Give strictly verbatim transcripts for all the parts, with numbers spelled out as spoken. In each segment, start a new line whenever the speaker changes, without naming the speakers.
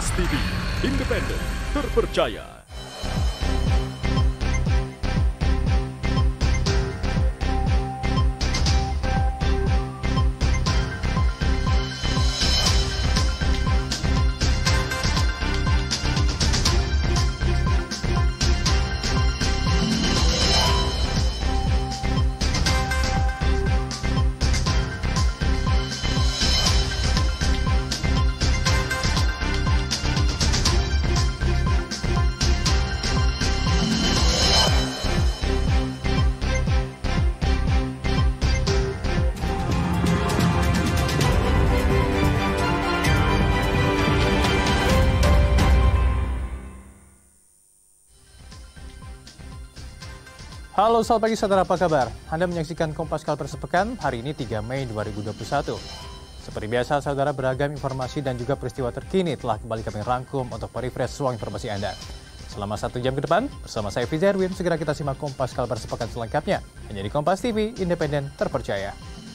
Kompas T V, independen, terpercaya.
Halo, selamat pagi saudara, apa kabar? Anda menyaksikan Kompas Kalbar Sepekan hari ini tiga Mei dua ribu dua puluh satu. Seperti biasa, saudara, beragam informasi dan juga peristiwa terkini telah kembali kami rangkum untuk merefresh ruang informasi Anda. Selama satu jam ke depan, bersama saya Fiza Erwin, segera kita simak Kompas Kalbar Sepekan selengkapnya. Menjadi Kompas T V, independen, terpercaya.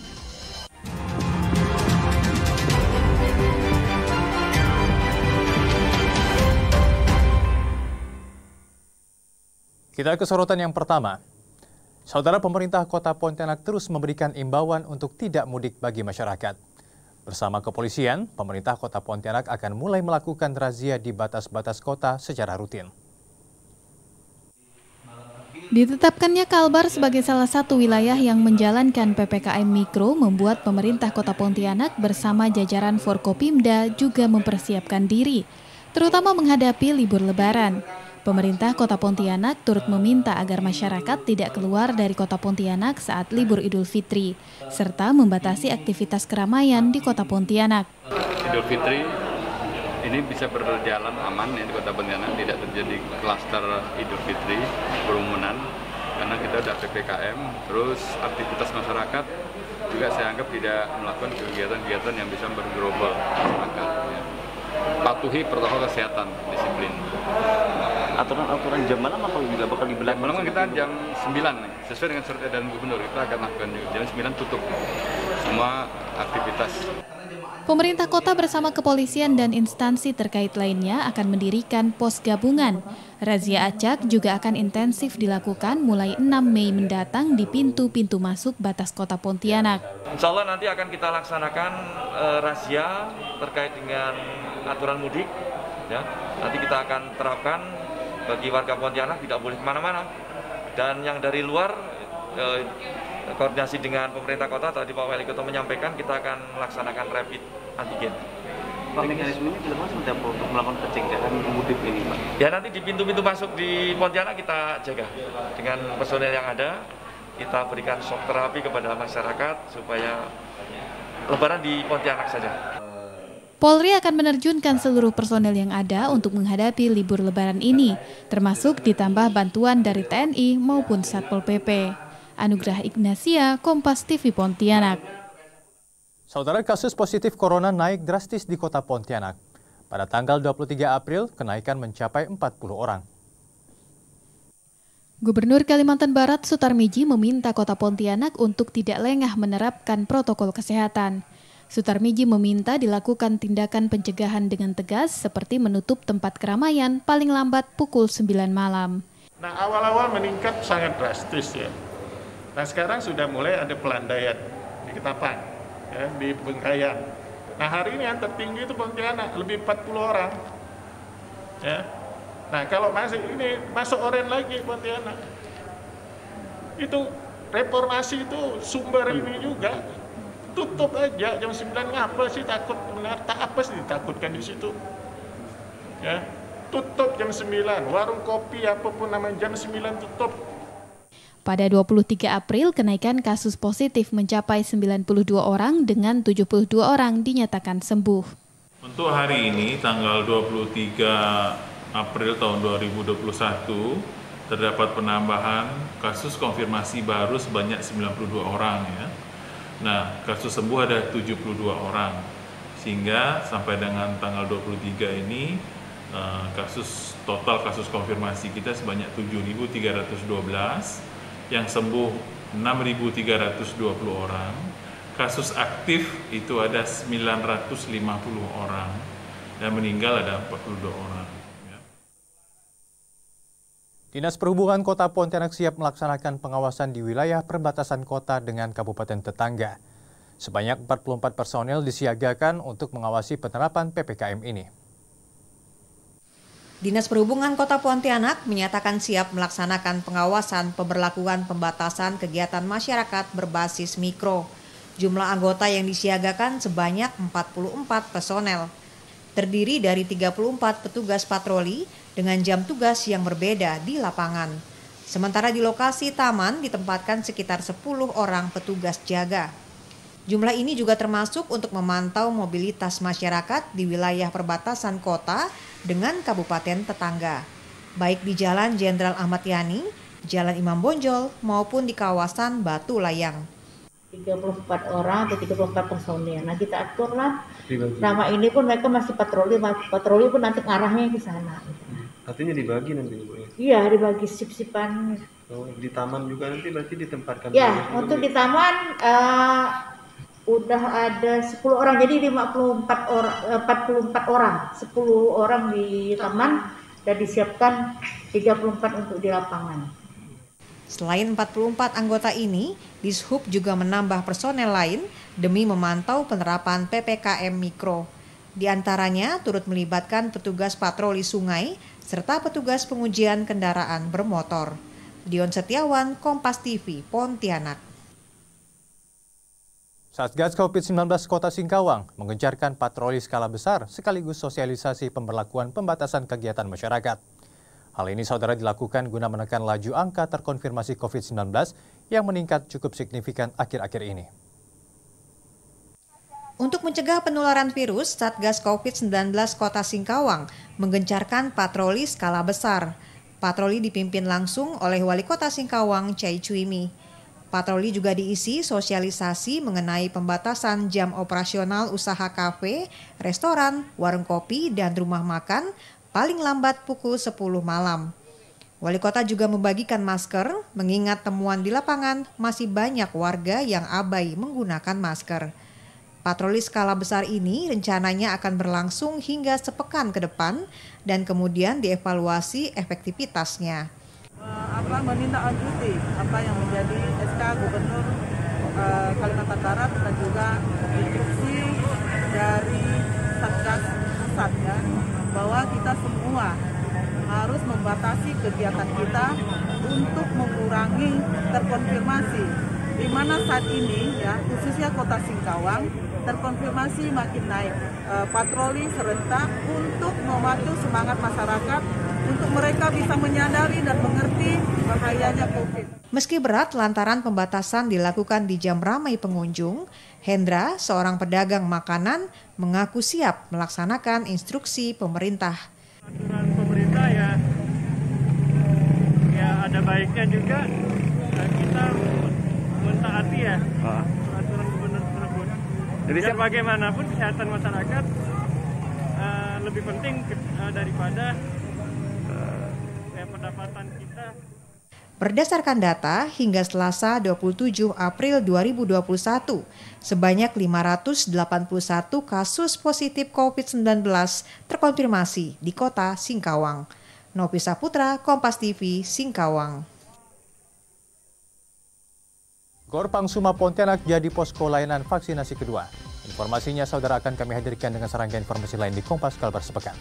Kita ke sorotan yang pertama. Saudara, pemerintah Kota Pontianak terus memberikan imbauan untuk tidak mudik bagi masyarakat. Bersama kepolisian, pemerintah Kota Pontianak akan mulai melakukan razia di batas-batas kota secara rutin.
Ditetapkannya Kalbar sebagai salah satu wilayah yang menjalankan P P K M Mikro membuat pemerintah Kota Pontianak bersama jajaran Forkopimda juga mempersiapkan diri, terutama menghadapi libur Lebaran. Pemerintah Kota Pontianak turut meminta agar masyarakat tidak keluar dari Kota Pontianak saat libur Idul Fitri, serta membatasi aktivitas keramaian di Kota Pontianak.
Idul Fitri ini bisa berjalan aman ya di Kota Pontianak, tidak terjadi klaster Idul Fitri kerumunan karena kita sudah P P K M. Terus aktivitas masyarakat juga saya anggap tidak melakukan kegiatan-kegiatan yang bisa bergerobol masyarakat. Ya. Patuhi protokol kesehatan, disiplin.
Aturan-aturan jam malam apa juga bakal diberlakukan?
Malam kan kita jam sembilan nih, sesuai dengan surat edaran gubernur, kita akan lakukan jam sembilan tutup semua aktivitas.
Pemerintah kota bersama kepolisian dan instansi terkait lainnya akan mendirikan pos gabungan. Razia acak juga akan intensif dilakukan mulai enam Mei mendatang di pintu-pintu masuk batas Kota Pontianak.
Insya Allah nanti akan kita laksanakan uh, razia terkait dengan aturan mudik. Ya. Nanti kita akan terapkan bagi warga Pontianak tidak boleh kemana-mana. Dan yang dari luar, eh, koordinasi dengan pemerintah kota, tadi Pak Wali Kota menyampaikan kita akan melaksanakan rapid antigen.
Pak, mekanismenya jelas sudah untuk melakukan pencegahan mudik ini, Pak?
Ya, nanti di pintu-pintu masuk di Pontianak kita jaga. Dengan personel yang ada, kita berikan shock terapi kepada masyarakat supaya Lebaran di Pontianak saja.
Polri akan menerjunkan seluruh personel yang ada untuk menghadapi libur Lebaran ini, termasuk ditambah bantuan dari T N I maupun Satpol P P. Anugrah Ignasia, Kompas T V Pontianak.
Saudara, kasus positif corona naik drastis di Kota Pontianak. Pada tanggal dua puluh tiga April, kenaikan mencapai empat puluh orang.
Gubernur Kalimantan Barat Sutarmiji meminta Kota Pontianak untuk tidak lengah menerapkan protokol kesehatan. Sutarmiji meminta dilakukan tindakan pencegahan dengan tegas seperti menutup tempat keramaian paling lambat pukul sembilan malam.
Nah, awal-awal meningkat sangat drastis ya. Nah, sekarang sudah mulai ada pelandaian di Ketapang, ya, di Bengkayang. Nah, hari ini yang tertinggi itu Pontianak, lebih empat puluh orang. Ya. Nah, kalau masih ini masuk oren lagi Pontianak. Itu reformasi itu sumber ini juga. Tutup aja jam sembilan, ngapa sih takut benar? Tak apa sih ditakutkan di situ. Ya, tutup jam sembilan, warung kopi apapun namanya jam sembilan tutup.
Pada dua puluh tiga April, kenaikan kasus positif mencapai sembilan puluh dua orang dengan tujuh puluh dua orang dinyatakan sembuh.
Untuk hari ini tanggal dua puluh tiga April tahun dua ribu dua puluh satu terdapat penambahan kasus konfirmasi baru sebanyak sembilan puluh dua orang ya. Nah, kasus sembuh ada tujuh puluh dua orang, sehingga sampai dengan tanggal dua puluh tiga ini kasus total kasus konfirmasi kita sebanyak tujuh ribu tiga ratus dua belas, yang sembuh enam ribu tiga ratus dua puluh orang, kasus aktif itu ada sembilan ratus lima puluh orang, dan meninggal ada empat puluh dua orang.
Dinas Perhubungan Kota Pontianak siap melaksanakan pengawasan di wilayah perbatasan kota dengan kabupaten tetangga. Sebanyak empat puluh empat personel disiagakan untuk mengawasi penerapan P P K M ini.
Dinas Perhubungan Kota Pontianak menyatakan siap melaksanakan pengawasan pemberlakuan pembatasan kegiatan masyarakat berbasis mikro. Jumlah anggota yang disiagakan sebanyak empat puluh empat personel. Terdiri dari tiga puluh empat petugas patroli dengan jam tugas yang berbeda di lapangan. Sementara di lokasi taman ditempatkan sekitar sepuluh orang petugas jaga. Jumlah ini juga termasuk untuk memantau mobilitas masyarakat di wilayah perbatasan kota dengan kabupaten tetangga, baik di Jalan Jenderal Ahmad Yani, Jalan Imam Bonjol, maupun di kawasan Batu Layang.
tiga puluh empat orang atau tiga puluh empat personil. Nah kita aturlah, selama ini pun mereka masih patroli, patroli pun nanti arahnya ke sana.
Artinya dibagi nanti Bu?
Iya, dibagi sip-sipan.
Oh, di taman juga nanti berarti ditempatkan?
Ya, untuk di taman uh, udah ada sepuluh orang, jadi lima puluh empat orang, empat puluh empat orang, sepuluh orang di taman dan disiapkan tiga puluh empat untuk di lapangan.
Selain empat puluh empat anggota ini, Dishub juga menambah personel lain demi memantau penerapan P P K M Mikro. Di antaranya turut melibatkan petugas patroli sungai serta petugas pengujian kendaraan bermotor. Dion Setiawan, Kompas T V, Pontianak.
Satgas COVID sembilan belas Kota Singkawang mengencarkan patroli skala besar sekaligus sosialisasi pemberlakuan pembatasan kegiatan masyarakat. Hal ini saudara dilakukan guna menekan laju angka terkonfirmasi COVID sembilan belas yang meningkat cukup signifikan akhir-akhir ini.
Untuk mencegah penularan virus, Satgas COVID sembilan belas Kota Singkawang menggencarkan patroli skala besar. Patroli dipimpin langsung oleh Wali Kota Singkawang, Chai Chuimi. Patroli juga diisi sosialisasi mengenai pembatasan jam operasional usaha kafe, restoran, warung kopi, dan rumah makan paling lambat pukul sepuluh malam. Wali Kota juga membagikan masker, mengingat temuan di lapangan masih banyak warga yang abai menggunakan masker. Patroli skala besar ini rencananya akan berlangsung hingga sepekan ke depan dan kemudian dievaluasi efektivitasnya.
Apa menindaklanjuti apa yang menjadi S K Gubernur uh, Kalimantan Barat dan juga instruksi dari Satgas Pusat ya, bahwa kita semua harus membatasi kegiatan kita untuk mengurangi terkonfirmasi, di mana saat ini ya khususnya Kota Singkawang terkonfirmasi makin naik. E, patroli serentak untuk memacu semangat masyarakat untuk mereka bisa menyadari dan mengerti bahayanya COVID.
Meski berat lantaran pembatasan dilakukan di jam ramai pengunjung, Hendra, seorang pedagang makanan, mengaku siap melaksanakan instruksi pemerintah.
Aturan pemerintah ya, ya ada baiknya juga kita mentaati ya oh. aturan gubernur tersebut. Jadi ya, bagaimanapun kesehatan masyarakat uh, lebih penting uh, daripada uh, ya, pendapatan kita.
Berdasarkan data, hingga Selasa dua puluh tujuh April dua ribu dua puluh satu, sebanyak lima ratus delapan puluh satu kasus positif COVID sembilan belas terkonfirmasi di Kota Singkawang. Novisa Putra, Kompas T V, Singkawang.
Gor Pangsuma Pontianak jadi posko layanan vaksinasi kedua. Informasinya saudara akan kami hadirkan dengan serangkaian informasi lain di Kompas Kalbar sepekan.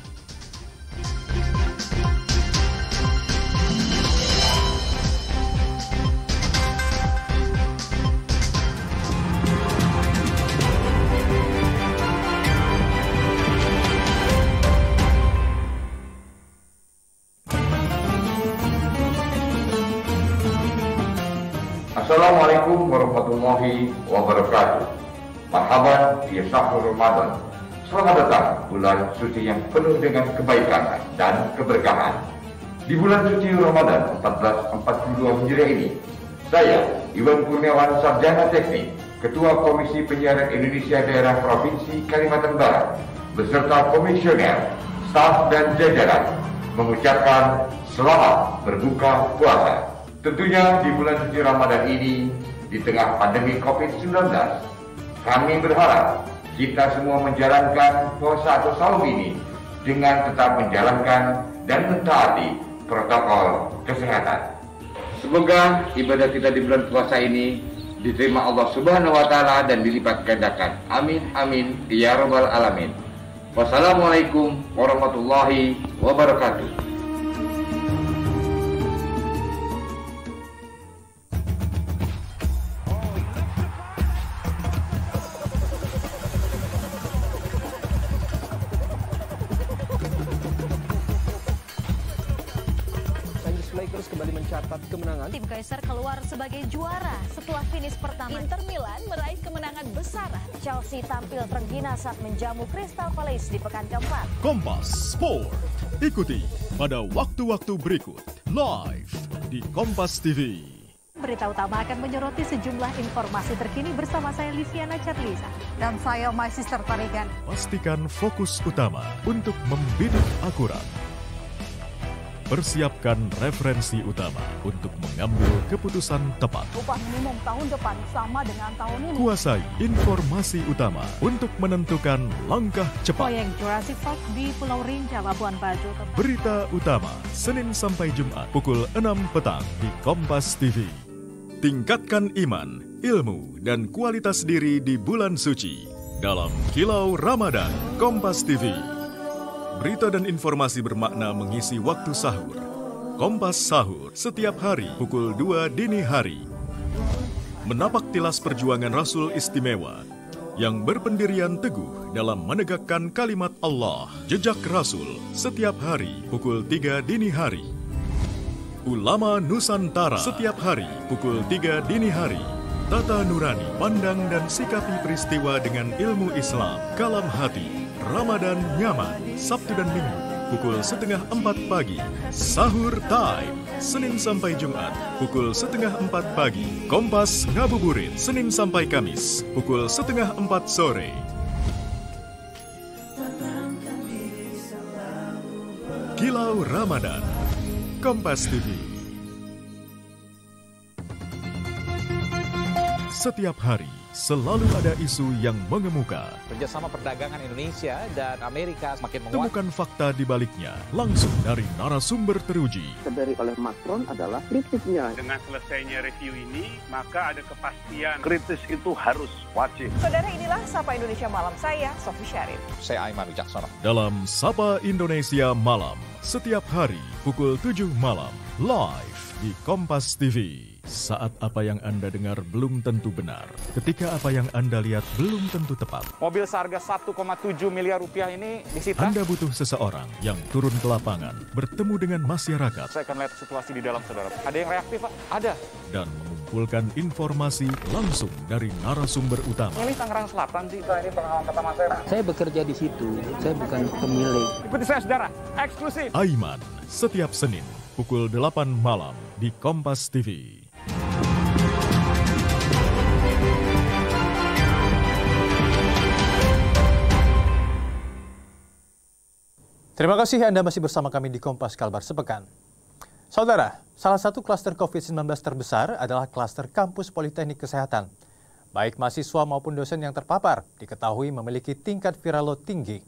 Assalamualaikum warahmatullahi wabarakatuh. Marhaban di sahur Ramadan. Selamat datang bulan suci yang penuh dengan kebaikan dan keberkahan. Di bulan suci Ramadan seribu empat ratus empat puluh dua Hijriah ini, saya Iwan Kurniawan Sarjana Teknik, Ketua Komisi Penyiaran Indonesia Daerah Provinsi Kalimantan Barat, beserta komisioner, staf dan jajaran mengucapkan selamat berbuka puasa. Tentunya di bulan suci Ramadan ini, di tengah pandemi COVID sembilan belas, kami berharap kita semua menjalankan puasa atau saum ini dengan tetap menjalankan dan mentaati protokol kesehatan. Semoga ibadah kita di bulan puasa ini diterima Allah Subhanahu wa taala dan dilipat gandakan. Amin amin ya rabbal alamin. Wassalamualaikum warahmatullahi wabarakatuh.
Lakers kembali mencatat kemenangan.
Tim Kaiser keluar sebagai juara setelah finish pertama. Inter Milan meraih kemenangan besar. Chelsea tampil tergina saat menjamu Crystal Palace di pekan keempat.
Kompas Sport. Ikuti pada waktu-waktu berikut live di Kompas T V.
Berita utama akan menyoroti sejumlah informasi terkini bersama saya Liviana Charlisa dan saya My Sister Tarigan.
Pastikan fokus utama untuk membidik akurat. Persiapkan referensi utama untuk mengambil keputusan tepat.
Upah minimum tahun depan sama dengan tahun ini.
Kuasai informasi utama untuk menentukan langkah cepat.
Proyek Jurassic Park di Pulau Rinca, Labuan Bajo.
Berita utama Senin sampai Jumat pukul enam petang di Kompas T V. Tingkatkan iman, ilmu, dan kualitas diri di bulan suci dalam Kilau Ramadan Kompas T V. Berita dan informasi bermakna mengisi waktu sahur. Kompas Sahur setiap hari pukul dua dini hari. Menapak tilas perjuangan Rasul istimewa yang berpendirian teguh dalam menegakkan kalimat Allah. Jejak Rasul setiap hari pukul tiga dini hari. Ulama Nusantara setiap hari pukul tiga dini hari. Tata nurani, pandang dan sikapi peristiwa dengan ilmu Islam. Kalam hati. Ramadan nyaman, Sabtu dan Minggu, pukul setengah empat pagi. Sahur time, Senin sampai Jumat, pukul setengah empat pagi. Kompas ngabuburit, Senin sampai Kamis, pukul setengah empat sore. Kilau Ramadan, Kompas T V. Setiap hari, selalu ada isu yang mengemuka.
Kerjasama perdagangan Indonesia dan Amerika semakin menguat.
Temukan fakta di baliknya langsung dari narasumber teruji.
Dari oleh Macron adalah kritiknya.
Dengan selesainya review ini, maka ada kepastian kritis itu harus wajib.
Saudara, inilah Sapa Indonesia Malam, saya Sofi Syarif.
Saya Aiman Wicaksono.
Dalam Sapa Indonesia Malam, setiap hari pukul tujuh malam, live di Kompas T V. Saat apa yang Anda dengar belum tentu benar. Ketika apa yang Anda lihat belum tentu tepat.
Mobil seharga satu koma tujuh miliar rupiah ini disita.
Anda butuh seseorang yang turun ke lapangan, bertemu dengan masyarakat.
Saya akan lihat situasi di dalam, saudara. Ada yang reaktif, Pak? Ada.
Dan mengumpulkan informasi langsung dari narasumber utama.
Ini Tangerang Selatan sih, Pak. Ini pengalaman pertama saya.
Saya bekerja di situ, saya bukan pemilik.
Ikuti saya, saudara. Eksklusif.
Aiman, setiap Senin, pukul delapan malam di Kompas T V.
Terima kasih Anda masih bersama kami di Kompas Kalbar Sepekan. Saudara, salah satu klaster covid sembilan belas terbesar adalah klaster kampus Politeknik Kesehatan. Baik mahasiswa maupun dosen yang terpapar diketahui memiliki tingkat viral load tinggi.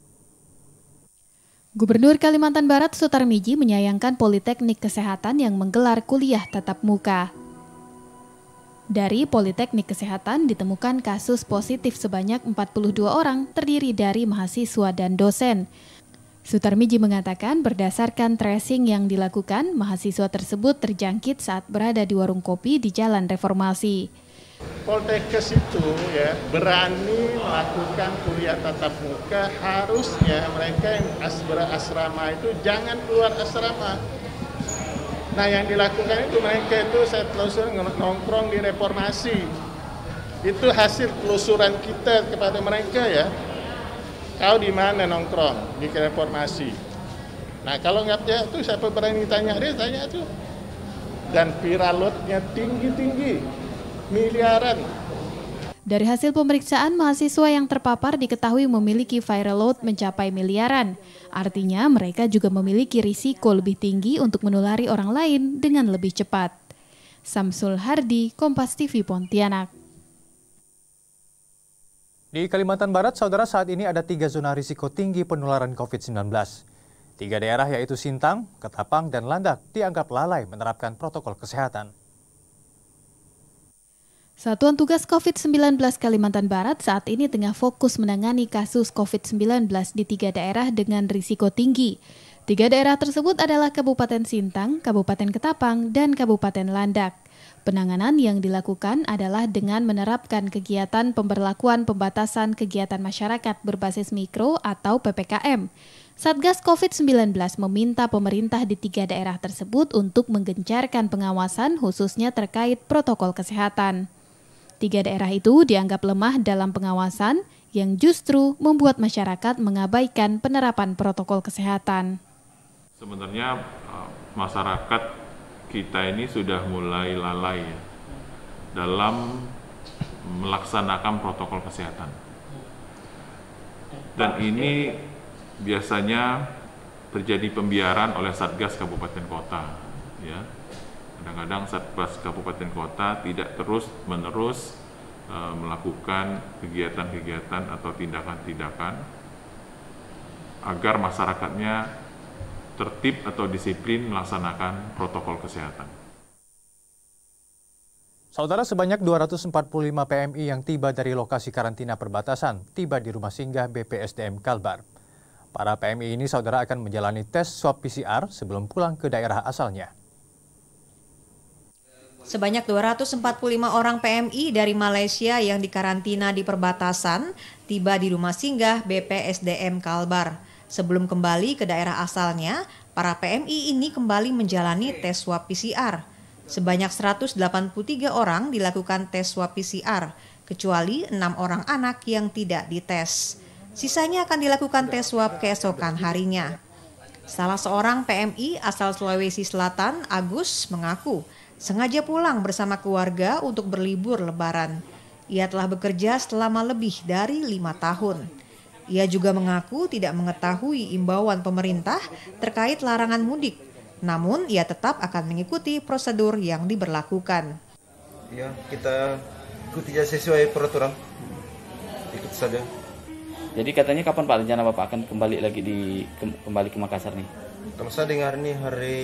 Gubernur Kalimantan Barat Sutarmiji menyayangkan Politeknik Kesehatan yang menggelar kuliah tatap muka. Dari Politeknik Kesehatan ditemukan kasus positif sebanyak empat puluh dua orang terdiri dari mahasiswa dan dosen. Sutarmiji mengatakan berdasarkan tracing yang dilakukan, mahasiswa tersebut terjangkit saat berada di warung kopi di Jalan Reformasi.
Poltekkes itu ya berani melakukan kuliah tatap muka, harusnya mereka yang asrama itu jangan keluar asrama. Nah yang dilakukan itu mereka itu saya telusuri nongkrong di Reformasi. Itu hasil telusuran kita kepada mereka ya. Kau di mana nongkrong? Di Reformasi. Nah kalau nggak ya tuh siapa berani tanya dia tanya tuh. Dan viral load-nya tinggi-tinggi, miliaran.
Dari hasil pemeriksaan, mahasiswa yang terpapar diketahui memiliki viral load mencapai miliaran. Artinya mereka juga memiliki risiko lebih tinggi untuk menulari orang lain dengan lebih cepat. Samsul Hardi, Kompas T V Pontianak.
Di Kalimantan Barat, saudara, saat ini ada tiga zona risiko tinggi penularan covid sembilan belas. Tiga daerah yaitu Sintang, Ketapang, dan Landak dianggap lalai menerapkan protokol kesehatan.
Satuan Tugas covid sembilan belas Kalimantan Barat saat ini tengah fokus menangani kasus covid sembilan belas di tiga daerah dengan risiko tinggi. Tiga daerah tersebut adalah Kabupaten Sintang, Kabupaten Ketapang, dan Kabupaten Landak. Penanganan yang dilakukan adalah dengan menerapkan kegiatan pemberlakuan pembatasan kegiatan masyarakat berbasis mikro atau P P K M. Satgas covid sembilan belas meminta pemerintah di tiga daerah tersebut untuk menggencarkan pengawasan khususnya terkait protokol kesehatan. Tiga daerah itu dianggap lemah dalam pengawasan yang justru membuat masyarakat mengabaikan penerapan protokol kesehatan.
Sebenarnya masyarakat kita ini sudah mulai lalai ya, dalam melaksanakan protokol kesehatan. Dan ini biasanya terjadi pembiaran oleh Satgas Kabupaten Kota. Ya. Kadang-kadang Satgas Kabupaten Kota tidak terus-menerus e, melakukan kegiatan-kegiatan atau tindakan-tindakan agar masyarakatnya tertib atau disiplin melaksanakan protokol kesehatan.
Saudara, sebanyak dua ratus empat puluh lima P M I yang tiba dari lokasi karantina perbatasan tiba di rumah singgah B P S D M Kalbar. Para P M I ini, saudara, akan menjalani tes swab P C R sebelum pulang ke daerah asalnya.
Sebanyak dua ratus empat puluh lima orang P M I dari Malaysia yang dikarantina di perbatasan tiba di rumah singgah B P S D M Kalbar. Sebelum kembali ke daerah asalnya, para P M I ini kembali menjalani tes swab P C R. Sebanyak seratus delapan puluh tiga orang dilakukan tes swab P C R, kecuali enam orang anak yang tidak dites. Sisanya akan dilakukan tes swab keesokan harinya. Salah seorang P M I asal Sulawesi Selatan, Agus, mengaku sengaja pulang bersama keluarga untuk berlibur Lebaran. Ia telah bekerja selama lebih dari lima tahun. Ia juga mengaku tidak mengetahui imbauan pemerintah terkait larangan mudik. Namun, ia tetap akan mengikuti prosedur yang diberlakukan.
Ya, kita ikuti sesuai peraturan. Ikut saja.
Jadi katanya kapan Pak rencana Bapak akan kembali lagi di kembali ke Makassar nih?
Kalau saya dengar nih hari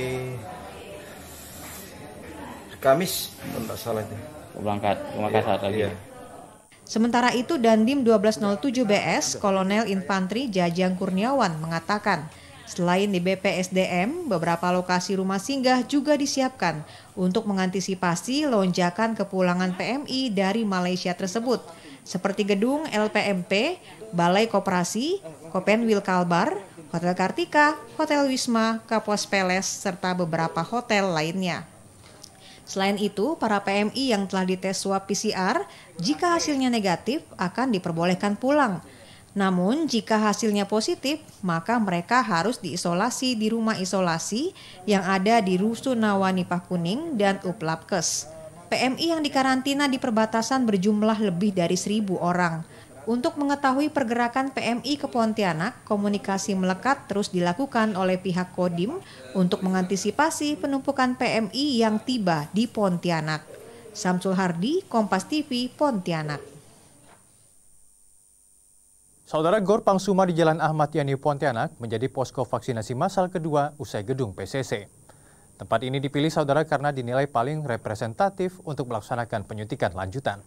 Kamis, tidak salah itu.
Berangkat ke Makassar ya, lagi. Ya.
Sementara itu, Dandim satu dua nol tujuh B S, Kolonel Infantri Jajang Kurniawan mengatakan, selain di B P S D M, beberapa lokasi rumah singgah juga disiapkan untuk mengantisipasi lonjakan kepulangan P M I dari Malaysia tersebut, seperti gedung L P M P, Balai Koperasi, Kopenwil Kalbar, Hotel Kartika, Hotel Wisma, Kapos Peles, serta beberapa hotel lainnya. Selain itu, para P M I yang telah dites swab P C R, jika hasilnya negatif akan diperbolehkan pulang. Namun, jika hasilnya positif, maka mereka harus diisolasi di rumah isolasi yang ada di Rusunawa Nipah Kuning dan Uplapkes. P M I yang dikarantina di perbatasan berjumlah lebih dari seribu orang. Untuk mengetahui pergerakan P M I ke Pontianak, komunikasi melekat terus dilakukan oleh pihak Kodim untuk mengantisipasi penumpukan P M I yang tiba di Pontianak. Samsul Hardi, Kompas T V, Pontianak.
Saudara, Gor Pangsuma di Jalan Ahmad Yani Pontianak menjadi posko vaksinasi massal kedua usai gedung P C C. Tempat ini dipilih, saudara, karena dinilai paling representatif untuk melaksanakan penyuntikan lanjutan.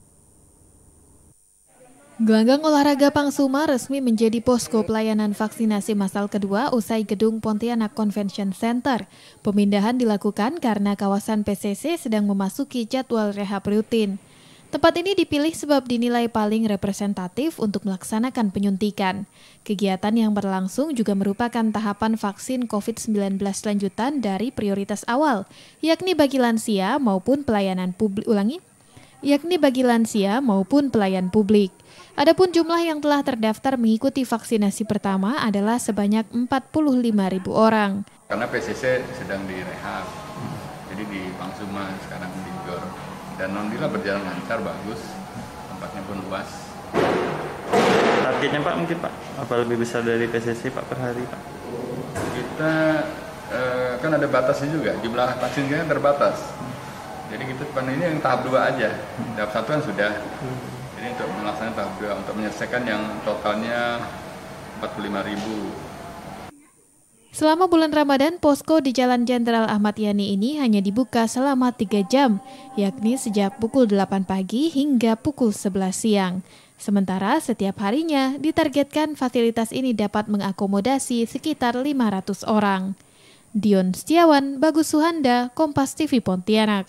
Gelanggang olahraga Pangsuma resmi menjadi posko pelayanan vaksinasi massal kedua usai gedung Pontianak Convention Center. Pemindahan dilakukan karena kawasan P C C sedang memasuki jadwal rehab rutin. Tempat ini dipilih sebab dinilai paling representatif untuk melaksanakan penyuntikan. Kegiatan yang berlangsung juga merupakan tahapan vaksin covid sembilan belas lanjutan dari prioritas awal, yakni bagi lansia maupun pelayanan publik ulangi, yakni bagi lansia maupun pelayan publik. Adapun jumlah yang telah terdaftar mengikuti vaksinasi pertama adalah sebanyak empat puluh lima ribu orang.
Karena P C C sedang direhab, jadi di Pangsuma sekarang di Gor. Dan alhamdulillah berjalan lancar, bagus, tempatnya pun luas.
Targetnya Pak mungkin Pak, apa lebih besar dari P C C Pak per hari Pak?
Kita eh, kan ada batasnya juga, jumlah vaksinnya terbatas. Jadi kita ini yang tahap dua aja, tahap satu kan sudah. Jadi ini untuk melaksanakan tahap dua untuk menyelesaikan yang totalnya empat puluh lima ribu.
Selama bulan Ramadan, posko di Jalan Jenderal Ahmad Yani ini hanya dibuka selama tiga jam, yakni sejak pukul delapan pagi hingga pukul sebelas siang. Sementara setiap harinya ditargetkan fasilitas ini dapat mengakomodasi sekitar lima ratus orang. Dion Setiawan, Bagus Suhanda, Kompas T V Pontianak.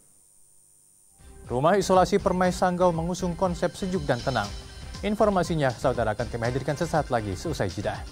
Rumah isolasi Permai Sanggau mengusung konsep sejuk dan tenang. Informasinya saudara akan kami hadirkan sesaat lagi seusai jeda.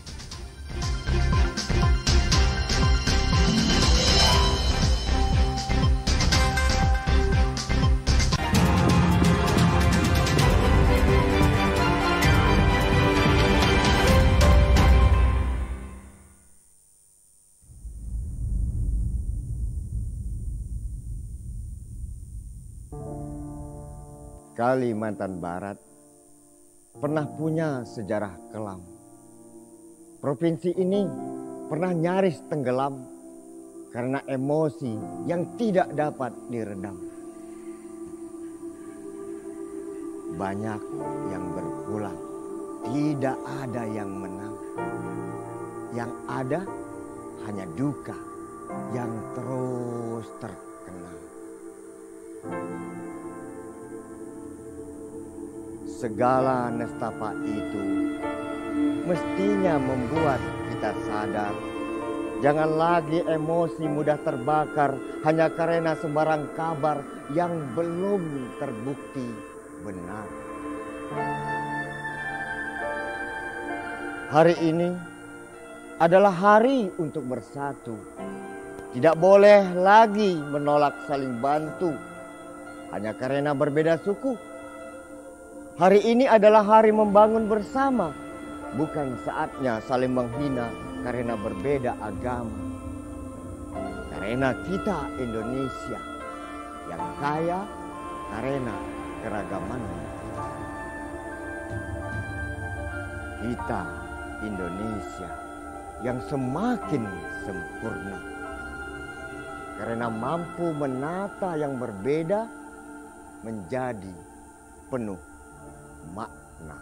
Kalimantan Barat pernah punya sejarah kelam. Provinsi ini pernah nyaris tenggelam karena emosi yang tidak dapat diredam. Banyak yang berpulang, tidak ada yang menang. Yang ada hanya duka yang terus terkenang. Segala nestapa itu mestinya membuat kita sadar. Jangan lagi emosi mudah terbakar hanya karena sembarang kabar yang belum terbukti benar. Hari ini adalah hari untuk bersatu. Tidak boleh lagi menolak saling bantu hanya karena berbeda suku. Hari ini adalah hari membangun bersama, bukan saatnya saling menghina karena berbeda agama. Karena kita Indonesia yang kaya karena keragamannya. Kita Indonesia yang semakin sempurna karena mampu menata yang berbeda menjadi penuh makna.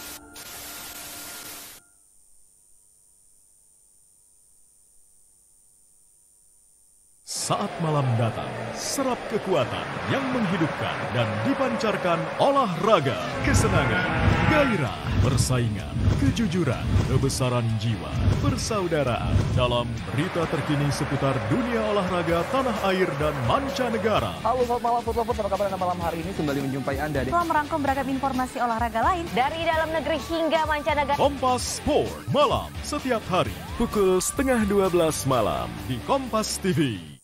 Saat malam datang, serap kekuatan yang menghidupkan dan dipancarkan olahraga, kesenangan, gairah, persaingan, kejujuran, kebesaran jiwa, persaudaraan dalam berita terkini seputar dunia olahraga tanah air dan mancanegara.
Halo, selamat malam Football Food. Apa kabar Anda malam hari ini? Kembali menjumpai Anda di...
Telah merangkum beragam informasi olahraga lain dari dalam negeri hingga mancanegara.
Kompas Sport malam setiap hari pukul setengah dua belas malam di Kompas T V.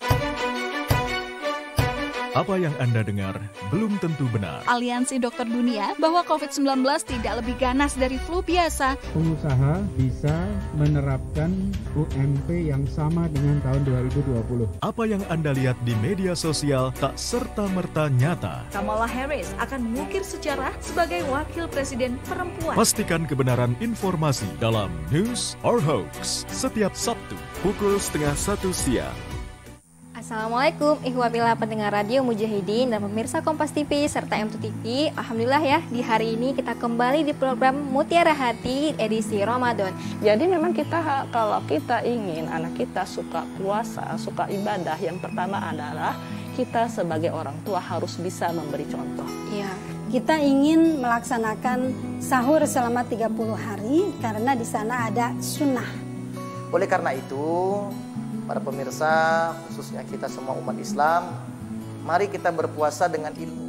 Apa yang Anda dengar belum tentu benar.
Aliansi Dokter Dunia bahwa covid sembilan belas tidak lebih ganas dari flu biasa.
Pengusaha bisa menerapkan U M P yang sama dengan tahun dua ribu dua puluh.
Apa yang Anda lihat di media sosial tak serta-merta nyata.
Kamala Harris akan mengukir sejarah sebagai wakil presiden perempuan.
Pastikan kebenaran informasi dalam News or Hoax setiap Sabtu pukul setengah satu siang.
Assalamualaikum ihwabila pendengar radio Mujahidin dan pemirsa Kompas T V serta M dua T V. Alhamdulillah ya, di hari ini kita kembali di program Mutiara Hati edisi Ramadan.
Jadi memang kita kalau kita ingin anak kita suka puasa, suka ibadah, yang pertama adalah kita sebagai orang tua harus bisa memberi contoh.
Iya. Kita ingin melaksanakan sahur selama tiga puluh hari karena di sana ada sunnah.
Oleh karena itu, para pemirsa, khususnya kita semua umat Islam, mari kita berpuasa dengan ilmu.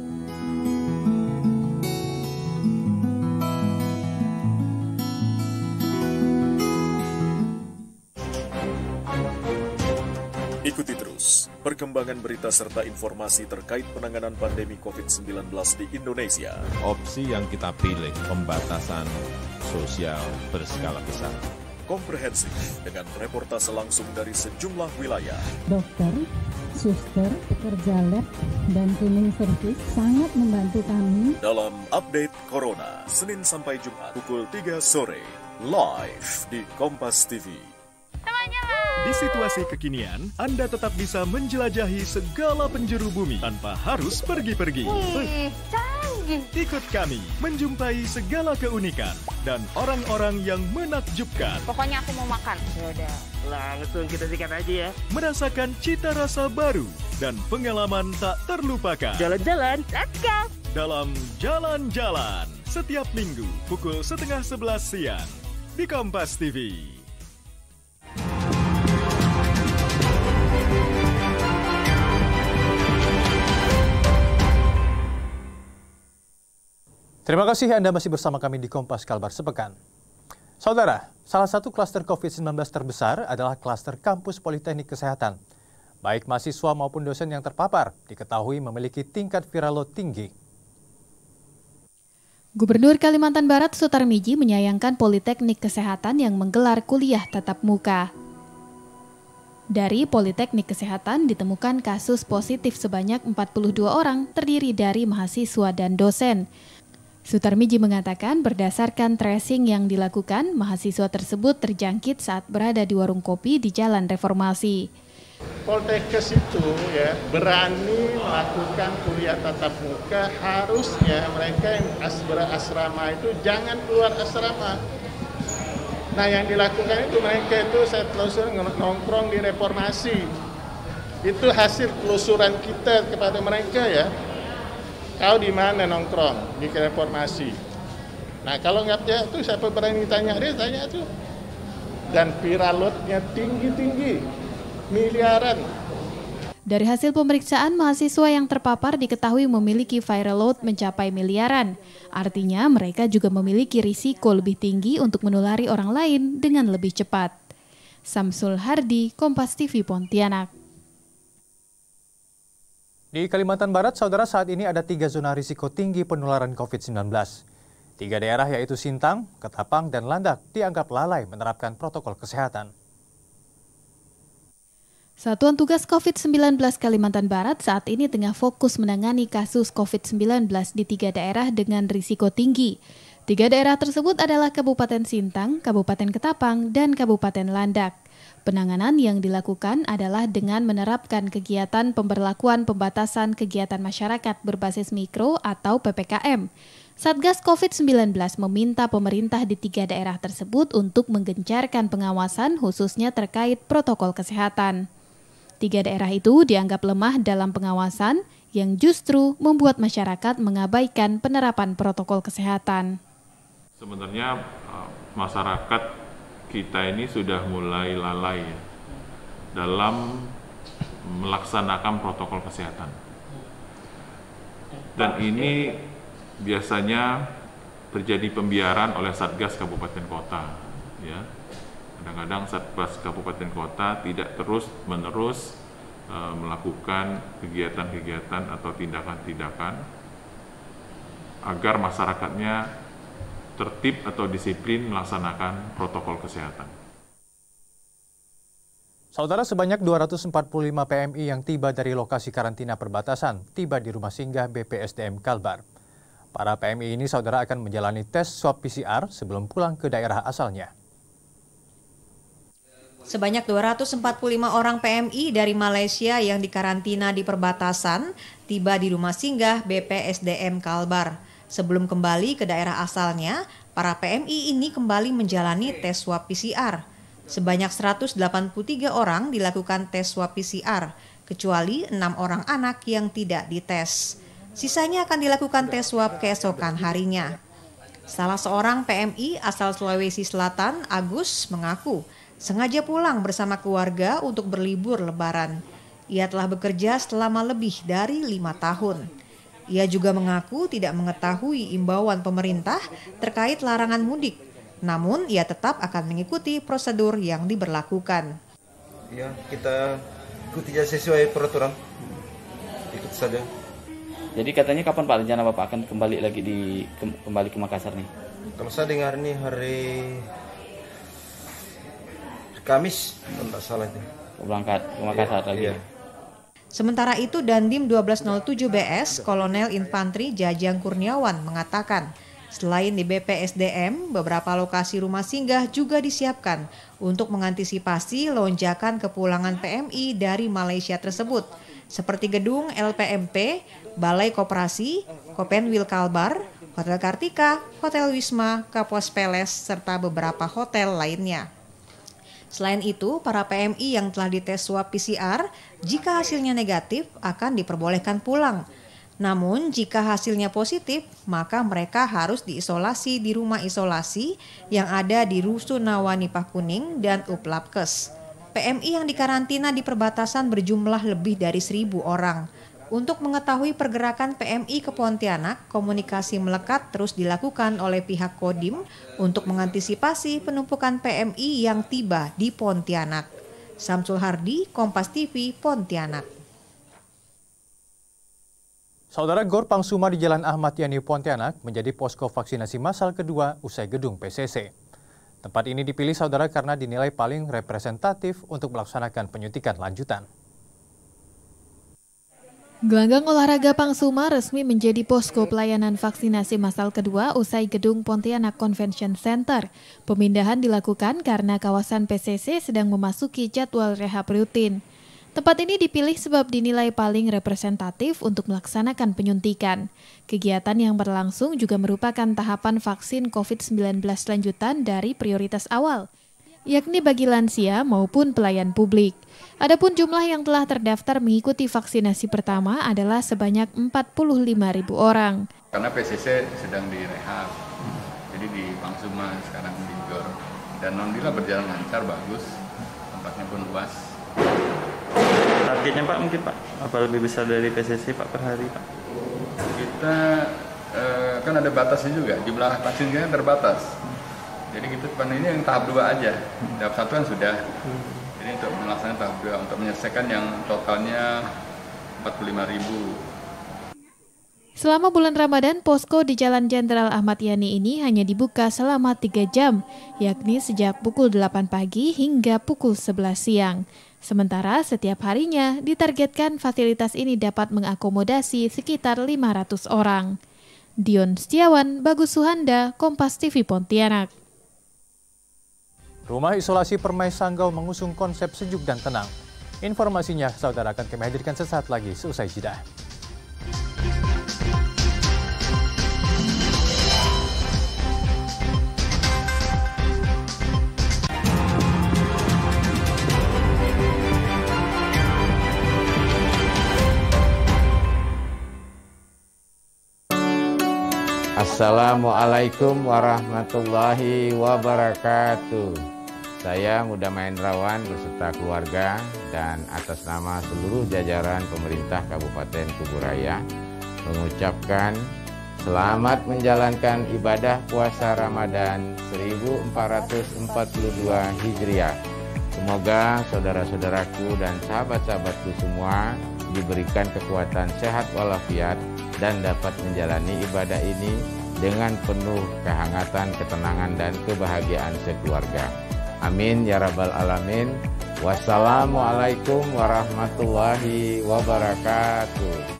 Ikuti terus perkembangan berita serta informasi terkait penanganan pandemi covid sembilan belas di Indonesia.
Opsi yang kita pilih, pembatasan sosial berskala besar.
Komprehensif dengan reportase langsung dari sejumlah wilayah.
Dokter, suster, pekerja lab, dan cleaning service sangat membantu kami.
Dalam update Corona, Senin sampai Jumat pukul tiga sore, live di Kompas T V. Di situasi kekinian, Anda tetap bisa menjelajahi segala penjuru bumi tanpa harus pergi-pergi.
Wih, canggih. lagi.
Ikut kami menjumpai segala keunikan dan orang-orang yang menakjubkan.
Pokoknya aku mau makan.
Yaudah, langsung kita sikat aja ya.
Merasakan cita rasa baru dan pengalaman tak terlupakan.
Jalan-jalan, let's go!
Dalam Jalan-Jalan, setiap minggu pukul setengah sebelas siang di Kompas T V.
Terima kasih Anda masih bersama kami di Kompas Kalbar Sepekan. Saudara, salah satu klaster covid sembilan belas terbesar adalah klaster kampus Politeknik Kesehatan. Baik mahasiswa maupun dosen yang terpapar diketahui memiliki tingkat viral load tinggi.
Gubernur Kalimantan Barat Sutarmiji menyayangkan Politeknik Kesehatan yang menggelar kuliah tatap muka. Dari Politeknik Kesehatan ditemukan kasus positif sebanyak empat puluh dua orang terdiri dari mahasiswa dan dosen. Sutarmiji mengatakan berdasarkan tracing yang dilakukan, mahasiswa tersebut terjangkit saat berada di warung kopi di Jalan Reformasi.
Poltekkes itu ya berani melakukan kuliah tatap muka, harusnya mereka yang berasrama itu jangan keluar asrama. Nah yang dilakukan itu mereka itu saya telusuri nongkrong di Reformasi. Itu hasil telusuran kita kepada mereka ya. Kau di mana nongkrong? Di Reformasi. Nah kalau nggak ya tuh siapa berani tanya dia tanya tuh. Dan viral load-nya tinggi-tinggi, miliaran.
Dari hasil pemeriksaan, mahasiswa yang terpapar diketahui memiliki viral load mencapai miliaran. Artinya mereka juga memiliki risiko lebih tinggi untuk menulari orang lain dengan lebih cepat. Samsul Hardi, Kompas T V Pontianak.
Di Kalimantan Barat, saudara, saat ini ada tiga zona risiko tinggi penularan covid sembilan belas. Tiga daerah yaitu Sintang, Ketapang, dan Landak dianggap lalai menerapkan protokol kesehatan.
Satuan Tugas covid sembilan belas Kalimantan Barat saat ini tengah fokus menangani kasus covid sembilan belas di tiga daerah dengan risiko tinggi. Tiga daerah tersebut adalah Kabupaten Sintang, Kabupaten Ketapang, dan Kabupaten Landak. Penanganan yang dilakukan adalah dengan menerapkan kegiatan pemberlakuan pembatasan kegiatan masyarakat berbasis mikro atau P P K M. Satgas covid sembilan belas meminta pemerintah di tiga daerah tersebut untuk menggencarkan pengawasan khususnya terkait protokol kesehatan. Tiga daerah itu dianggap lemah dalam pengawasan yang justru membuat masyarakat mengabaikan penerapan protokol kesehatan.
Sebenarnya masyarakat kita ini sudah mulai lalai ya, dalam melaksanakan protokol kesehatan. Dan ini biasanya terjadi pembiaran oleh Satgas Kabupaten Kota. Ya. Kadang-kadang Satgas Kabupaten Kota tidak terus-menerus e, melakukan kegiatan-kegiatan atau tindakan-tindakan agar masyarakatnya tertib atau disiplin melaksanakan protokol kesehatan.
Saudara, sebanyak dua ratus empat puluh lima P M I yang tiba dari lokasi karantina perbatasan tiba di rumah singgah B P S D M Kalbar. Para P M I ini, saudara, akan menjalani tes swab P C R sebelum pulang ke daerah asalnya.
Sebanyak dua ratus empat puluh lima orang P M I dari Malaysia yang dikarantina di perbatasan tiba di rumah singgah B P S D M Kalbar. Sebelum kembali ke daerah asalnya, para P M I ini kembali menjalani tes swab P C R. Sebanyak seratus delapan puluh tiga orang dilakukan tes swab P C R, kecuali enam orang anak yang tidak dites. Sisanya akan dilakukan tes swab keesokan harinya. Salah seorang P M I asal Sulawesi Selatan, Agus, mengaku sengaja pulang bersama keluarga untuk berlibur Lebaran. Ia telah bekerja selama lebih dari lima tahun. Ia juga mengaku tidak mengetahui imbauan pemerintah terkait larangan mudik. Namun, ia tetap akan mengikuti prosedur yang diberlakukan.
Ya, kita ikuti sesuai peraturan. Ikut saja.
Jadi katanya kapan Pak rencana Bapak akan kembali lagi di ke, kembali ke Makassar nih?
Kalau saya dengar nih hari Kamis, tidak salah itu.
Berangkat ke Makassar ya, lagi. Iya.
Sementara itu, Dandim dua belas nol tujuh B S, Kolonel Infantri Jajang Kurniawan mengatakan, selain di B P S D M, beberapa lokasi rumah singgah juga disiapkan untuk mengantisipasi lonjakan kepulangan P M I dari Malaysia tersebut. seperti gedung L P M P, Balai Koperasi, Kopenwil Kalbar, Hotel Kartika, Hotel Wisma, Kapos Peles, serta beberapa hotel lainnya. Selain itu, para P M I yang telah dites swab P C R, jika hasilnya negatif akan diperbolehkan pulang. Namun, jika hasilnya positif, maka mereka harus diisolasi di rumah isolasi yang ada di Rusunawa Nipah Kuning dan Uplapkes. P M I yang dikarantina di perbatasan berjumlah lebih dari seribu orang. Untuk mengetahui pergerakan P M I ke Pontianak, komunikasi melekat terus dilakukan oleh pihak Kodim untuk mengantisipasi penumpukan P M I yang tiba di Pontianak. Samsul Hardi, Kompas T V, Pontianak.
Saudara, Gor Pangsuma di Jalan Ahmad Yani Pontianak menjadi posko vaksinasi massal kedua usai gedung P C C. Tempat ini dipilih saudara karena dinilai paling representatif untuk melaksanakan penyuntikan lanjutan.
Gelanggang olahraga Pangsuma resmi menjadi posko pelayanan vaksinasi massal kedua usai gedung Pontianak Convention Center. Pemindahan dilakukan karena kawasan P C C sedang memasuki jadwal rehab rutin. Tempat ini dipilih sebab dinilai paling representatif untuk melaksanakan penyuntikan. Kegiatan yang berlangsung juga merupakan tahapan vaksin covid sembilan belas lanjutan dari prioritas awal, yakni bagi lansia maupun pelayan publik. Adapun jumlah yang telah terdaftar mengikuti vaksinasi pertama adalah sebanyak empat puluh lima ribu orang.
Karena P C C sedang direhab, jadi di Pangsuma sekarang di Gor. Dan alhamdulillah berjalan lancar, bagus, tempatnya pun luas.
Targetnya Pak mungkin Pak, apa lebih besar dari P C C Pak per hari Pak?
Kita eh, kan ada batasnya juga, jumlah vaksinnya terbatas. Jadi kita gitu, ini yang tahap dua aja, tahap satu kan sudah. Jadi untuk melaksanakan tahap dua, untuk menyelesaikan yang totalnya empat puluh lima ribu.
Selama bulan Ramadan, posko di Jalan Jenderal Ahmad Yani ini hanya dibuka selama tiga jam, yakni sejak pukul delapan pagi hingga pukul sebelas siang. Sementara setiap harinya ditargetkan fasilitas ini dapat mengakomodasi sekitar lima ratus orang. Dion Setiawan, Bagus Suhanda, Kompas T V Pontianak.
Rumah isolasi Permai Sanggau mengusung konsep sejuk dan tenang. Informasinya saudara akan kami hadirkan sesaat lagi seusai jeda.
Assalamualaikum warahmatullahi wabarakatuh. Saya Muda Mahendrawan beserta keluarga dan atas nama seluruh jajaran pemerintah Kabupaten Kuburaya mengucapkan selamat menjalankan ibadah puasa Ramadan seribu empat ratus empat puluh dua Hijriah. Semoga saudara-saudaraku dan sahabat-sahabatku semua diberikan kekuatan sehat walafiat dan dapat menjalani ibadah ini dengan penuh kehangatan, ketenangan, dan kebahagiaan sekeluarga. Amin ya rabbal alamin. Wassalamualaikum warahmatullahi wabarakatuh.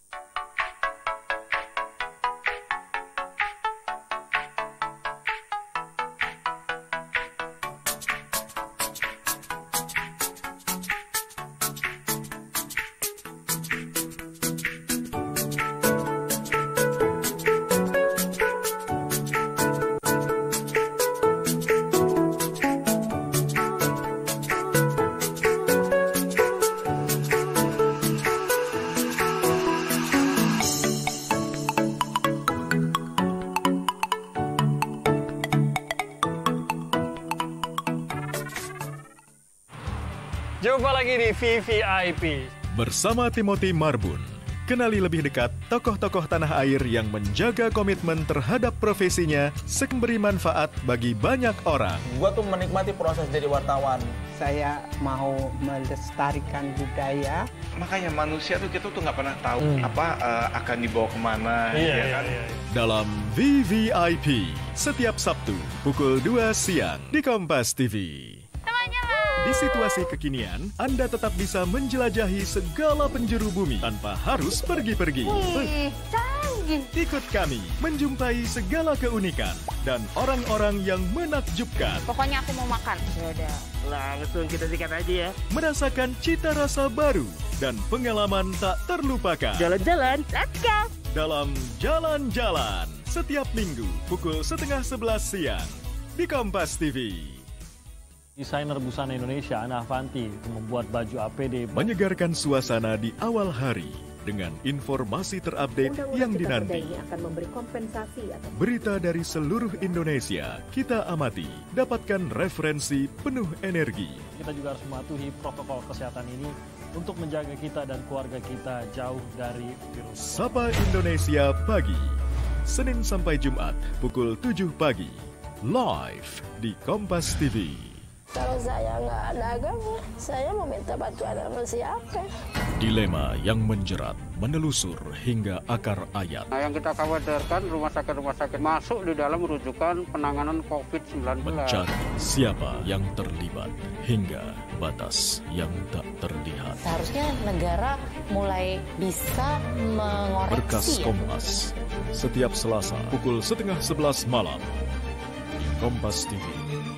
Jumpa lagi di V V I P.
Bersama Timothy Marbun, kenali lebih dekat tokoh-tokoh tanah air yang menjaga komitmen terhadap profesinya memberi manfaat bagi banyak orang.
Gua tuh menikmati proses jadi wartawan.
Saya mau melestarikan budaya.
Makanya manusia tuh kita tuh nggak pernah tahu hmm. apa uh, akan dibawa kemana,
iya,
ya kan?
Iya, iya.
Dalam V V I P setiap Sabtu pukul dua siang di Kompas T V. Di situasi kekinian, Anda tetap bisa menjelajahi segala penjuru bumi tanpa harus pergi-pergi.
Wih, canggih. lagi.
Ikut kami menjumpai segala keunikan dan orang-orang yang menakjubkan.
Pokoknya aku mau makan.
Ya udah, langsung kita sikat aja ya.
Merasakan cita rasa baru dan pengalaman tak terlupakan.
Jalan-jalan, let's go!
Dalam Jalan-Jalan, setiap minggu pukul setengah sebelas siang di Kompas T V.
Desainer busana Indonesia Ana Avanti membuat baju A P D
Menyegarkan suasana di awal hari dengan informasi terupdate yang dinanti.
Akan memberi kompensasi atau...
Berita dari seluruh Indonesia kita amati, dapatkan referensi penuh energi.
Kita juga harus mematuhi protokol kesehatan ini untuk menjaga kita dan keluarga kita jauh dari virus.
Sapa Indonesia Pagi, Senin sampai Jumat pukul tujuh pagi, live di Kompas T V.
Kalau saya nggak ada agama, saya mau minta bantuan sama siapa?
Dilema yang menjerat, menelusur hingga akar ayat.
Nah, yang kita khawatirkan rumah sakit-rumah sakit masuk di dalam rujukan penanganan covid sembilan belas.
Mencari siapa yang terlibat hingga batas yang tak terlihat.
Seharusnya negara mulai bisa mengoreksi.
Berkas Kompas, setiap Selasa pukul setengah sebelas malam di Kompas T V.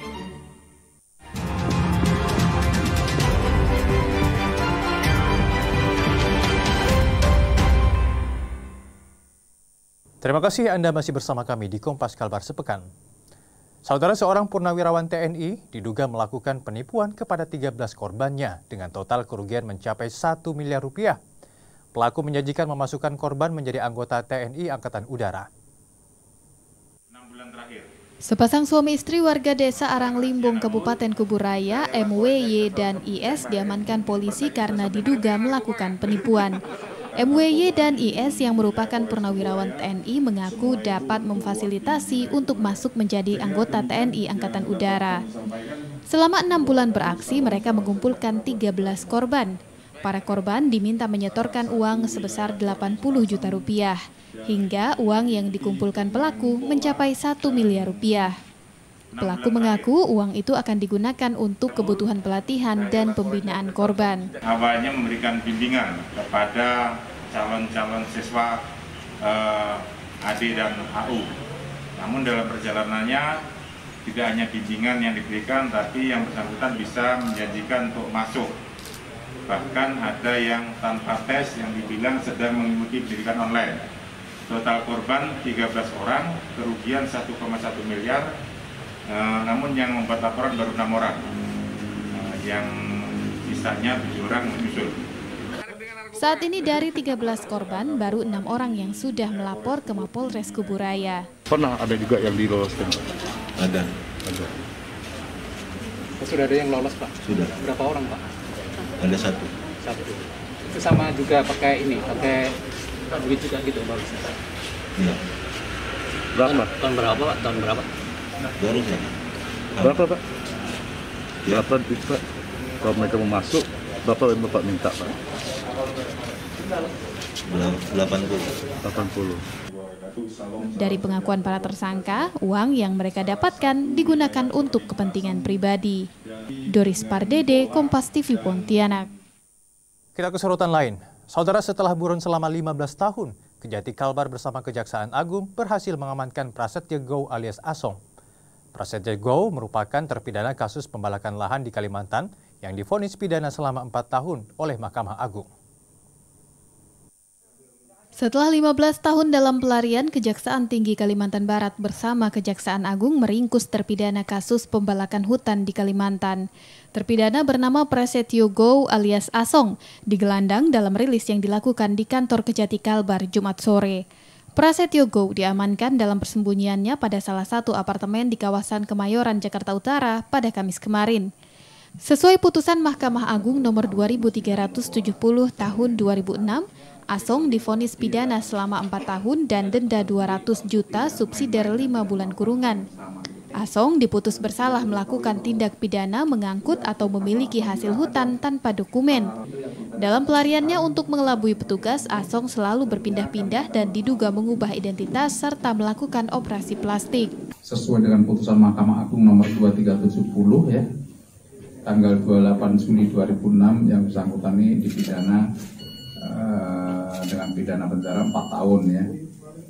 Terima kasih Anda masih bersama kami di Kompas Kalbar Sepekan. Saudara, seorang purnawirawan T N I diduga melakukan penipuan kepada tiga belas korbannya dengan total kerugian mencapai satu miliar rupiah. Pelaku menjanjikan memasukkan korban menjadi anggota T N I Angkatan Udara.
Sepasang suami istri warga desa Aranglimbung, Kabupaten Kuburaya, M W Y dan I S diamankan polisi karena diduga melakukan penipuan. M W Y dan I S yang merupakan purnawirawan T N I mengaku dapat memfasilitasi untuk masuk menjadi anggota T N I Angkatan Udara. Selama enam bulan beraksi, mereka mengumpulkan tiga belas korban. Para korban diminta menyetorkan uang sebesar delapan puluh juta rupiah, hingga uang yang dikumpulkan pelaku mencapai satu miliar rupiah. Pelaku mengaku uang itu akan digunakan untuk kebutuhan pelatihan dan pembinaan korban.
Awalnya memberikan bimbingan kepada calon-calon siswa eh, A D dan A U. Namun dalam perjalanannya tidak hanya bimbingan yang diberikan, tapi yang bersangkutan bisa menjanjikan untuk masuk. Bahkan ada yang tanpa tes yang dibilang sedang mengikuti pendidikan online. Total korban tiga belas orang, kerugian satu koma satu miliar. Uh, namun yang membuat laporan baru enam orang, uh, yang sisanya tujuh orang menyusul.
Saat ini dari tiga belas korban, baru enam orang yang sudah melapor ke Mapolres Kuburaya.
Pernah ada juga yang diloloskan?
Ada.
Ada. Sudah ada yang lolos, Pak?
Sudah.
Berapa orang, Pak?
Ada satu.
Satu. Itu sama juga pakai ini, pakai duit juga gitu, Pak?
Iya.
Berapa? Tahun berapa, Pak? Tahun berapa?
Baru ya.
Berapa, Pak? Berapa duit, Pak? Kalau mereka mau masuk, berapa yang Bapak minta, Pak?
delapan puluh.
delapan puluh.
Dari pengakuan para tersangka, uang yang mereka dapatkan digunakan untuk kepentingan pribadi. Doris Pardede, Kompas T V Pontianak.
Kita ke sorotan lain. Saudara, setelah buron selama lima belas tahun, Kejati Kalbar bersama Kejaksaan Agung berhasil mengamankan Prasetyo Gow alias Asong. Prasetyo Gow merupakan terpidana kasus pembalakan lahan di Kalimantan yang divonis pidana selama empat tahun oleh Mahkamah Agung.
Setelah lima belas tahun dalam pelarian, Kejaksaan Tinggi Kalimantan Barat bersama Kejaksaan Agung meringkus terpidana kasus pembalakan hutan di Kalimantan. Terpidana bernama Prasetyo Gow alias Asong digelandang dalam rilis yang dilakukan di kantor Kejati Kalbar Jumat sore. Prasetyo Gow diamankan dalam persembunyiannya pada salah satu apartemen di kawasan Kemayoran, Jakarta Utara pada Kamis kemarin. Sesuai putusan Mahkamah Agung nomor dua ribu tiga ratus tujuh puluh tahun dua ribu enam, Asong divonis pidana selama empat tahun dan denda dua ratus juta subsidiar lima bulan kurungan. Asong diputus bersalah melakukan tindak pidana mengangkut atau memiliki hasil hutan tanpa dokumen. Dalam pelariannya untuk mengelabui petugas, Asong selalu berpindah-pindah dan diduga mengubah identitas serta melakukan operasi plastik.
Sesuai dengan putusan Mahkamah Agung nomor dua tiga tujuh nol ya, tanggal dua puluh delapan Juli dua ribu enam yang bersangkutan ini dipidana uh, dengan pidana penjara empat tahun ya.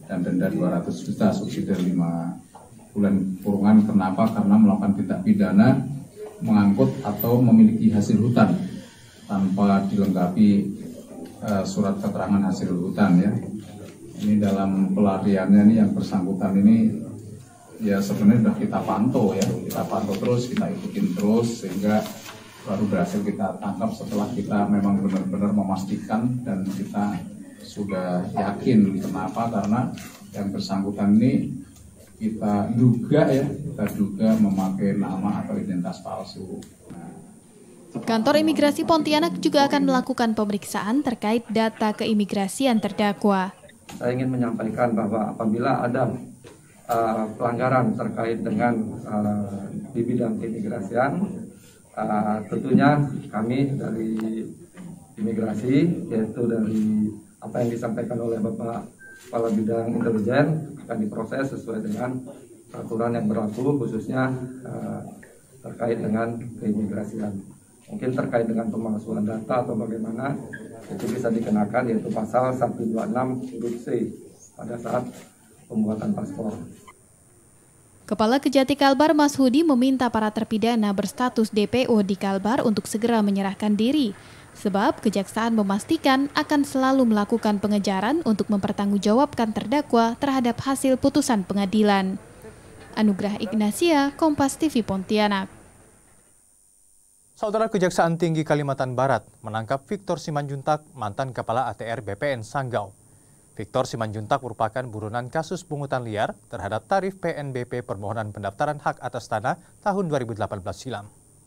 dan denda dua ratus juta subsidi lima bulan kurungan. Kenapa? Karena melakukan tindak pidana mengangkut atau memiliki hasil hutan tanpa dilengkapi uh, surat keterangan hasil hutan ya. Ini dalam pelariannya nih yang bersangkutan ini ya sebenarnya sudah kita pantau ya, kita pantau terus, kita ikutin terus sehingga baru berhasil kita tangkap setelah kita memang benar-benar memastikan dan kita sudah yakin. Kenapa? Karena yang bersangkutan ini kita duga ya, kita duga memakai nama atau identitas palsu. Nah,
Kantor Imigrasi Pontianak juga akan melakukan pemeriksaan terkait data keimigrasian terdakwa.
Saya ingin menyampaikan bahwa apabila ada uh, pelanggaran terkait dengan uh, di bidang keimigrasian, uh, tentunya kami dari imigrasi, yaitu dari apa yang disampaikan oleh Bapak Kepala Bidang Intelijen, akan diproses sesuai dengan peraturan yang berlaku, khususnya uh, terkait dengan keimigrasian. Mungkin terkait dengan pemalsuan data atau bagaimana, itu bisa dikenakan yaitu pasal seratus dua puluh enam huruf C pada saat pembuatan paspor.
Kepala Kejati Kalbar Mas Hudi meminta para terpidana berstatus D P O di Kalbar untuk segera menyerahkan diri, sebab Kejaksaan memastikan akan selalu melakukan pengejaran untuk mempertanggungjawabkan terdakwa terhadap hasil putusan pengadilan. Anugrah Ignasia, Kompas T V Pontianak.
Saudara, Kejaksaan Tinggi Kalimantan Barat menangkap Victor Simanjuntak, mantan Kepala A T R B P N Sanggau. Victor Simanjuntak merupakan buronan kasus pungutan liar terhadap tarif P N B P permohonan pendaftaran hak atas tanah tahun dua ribu delapan belas silam.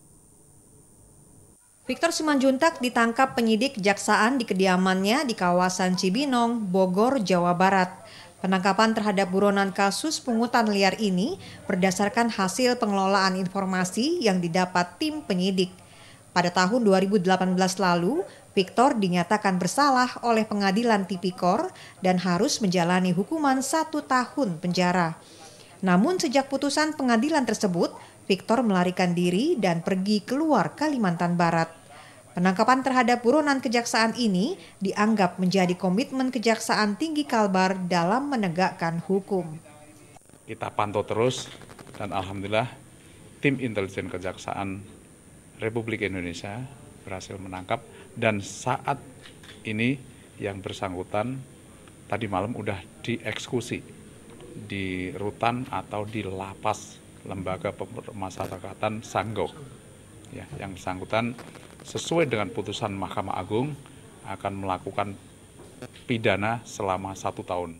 Victor Simanjuntak ditangkap penyidik Kejaksaan di kediamannya di kawasan Cibinong, Bogor, Jawa Barat. Penangkapan terhadap buronan kasus pungutan liar ini berdasarkan hasil pengelolaan informasi yang didapat tim penyidik. Pada tahun dua ribu delapan belas lalu, Victor dinyatakan bersalah oleh Pengadilan Tipikor dan harus menjalani hukuman satu tahun penjara. Namun sejak putusan pengadilan tersebut, Victor melarikan diri dan pergi keluar Kalimantan Barat. Penangkapan terhadap buronan kejaksaan ini dianggap menjadi komitmen Kejaksaan Tinggi Kalbar dalam menegakkan hukum.
Kita pantau terus dan alhamdulillah tim intelijen Kejaksaan Republik Indonesia berhasil menangkap, dan saat ini yang bersangkutan tadi malam udah dieksekusi di rutan atau di lapas Lembaga Pemasyarakatan Sanggau. Ya, yang bersangkutan sesuai dengan putusan Mahkamah Agung akan melakukan pidana selama satu tahun.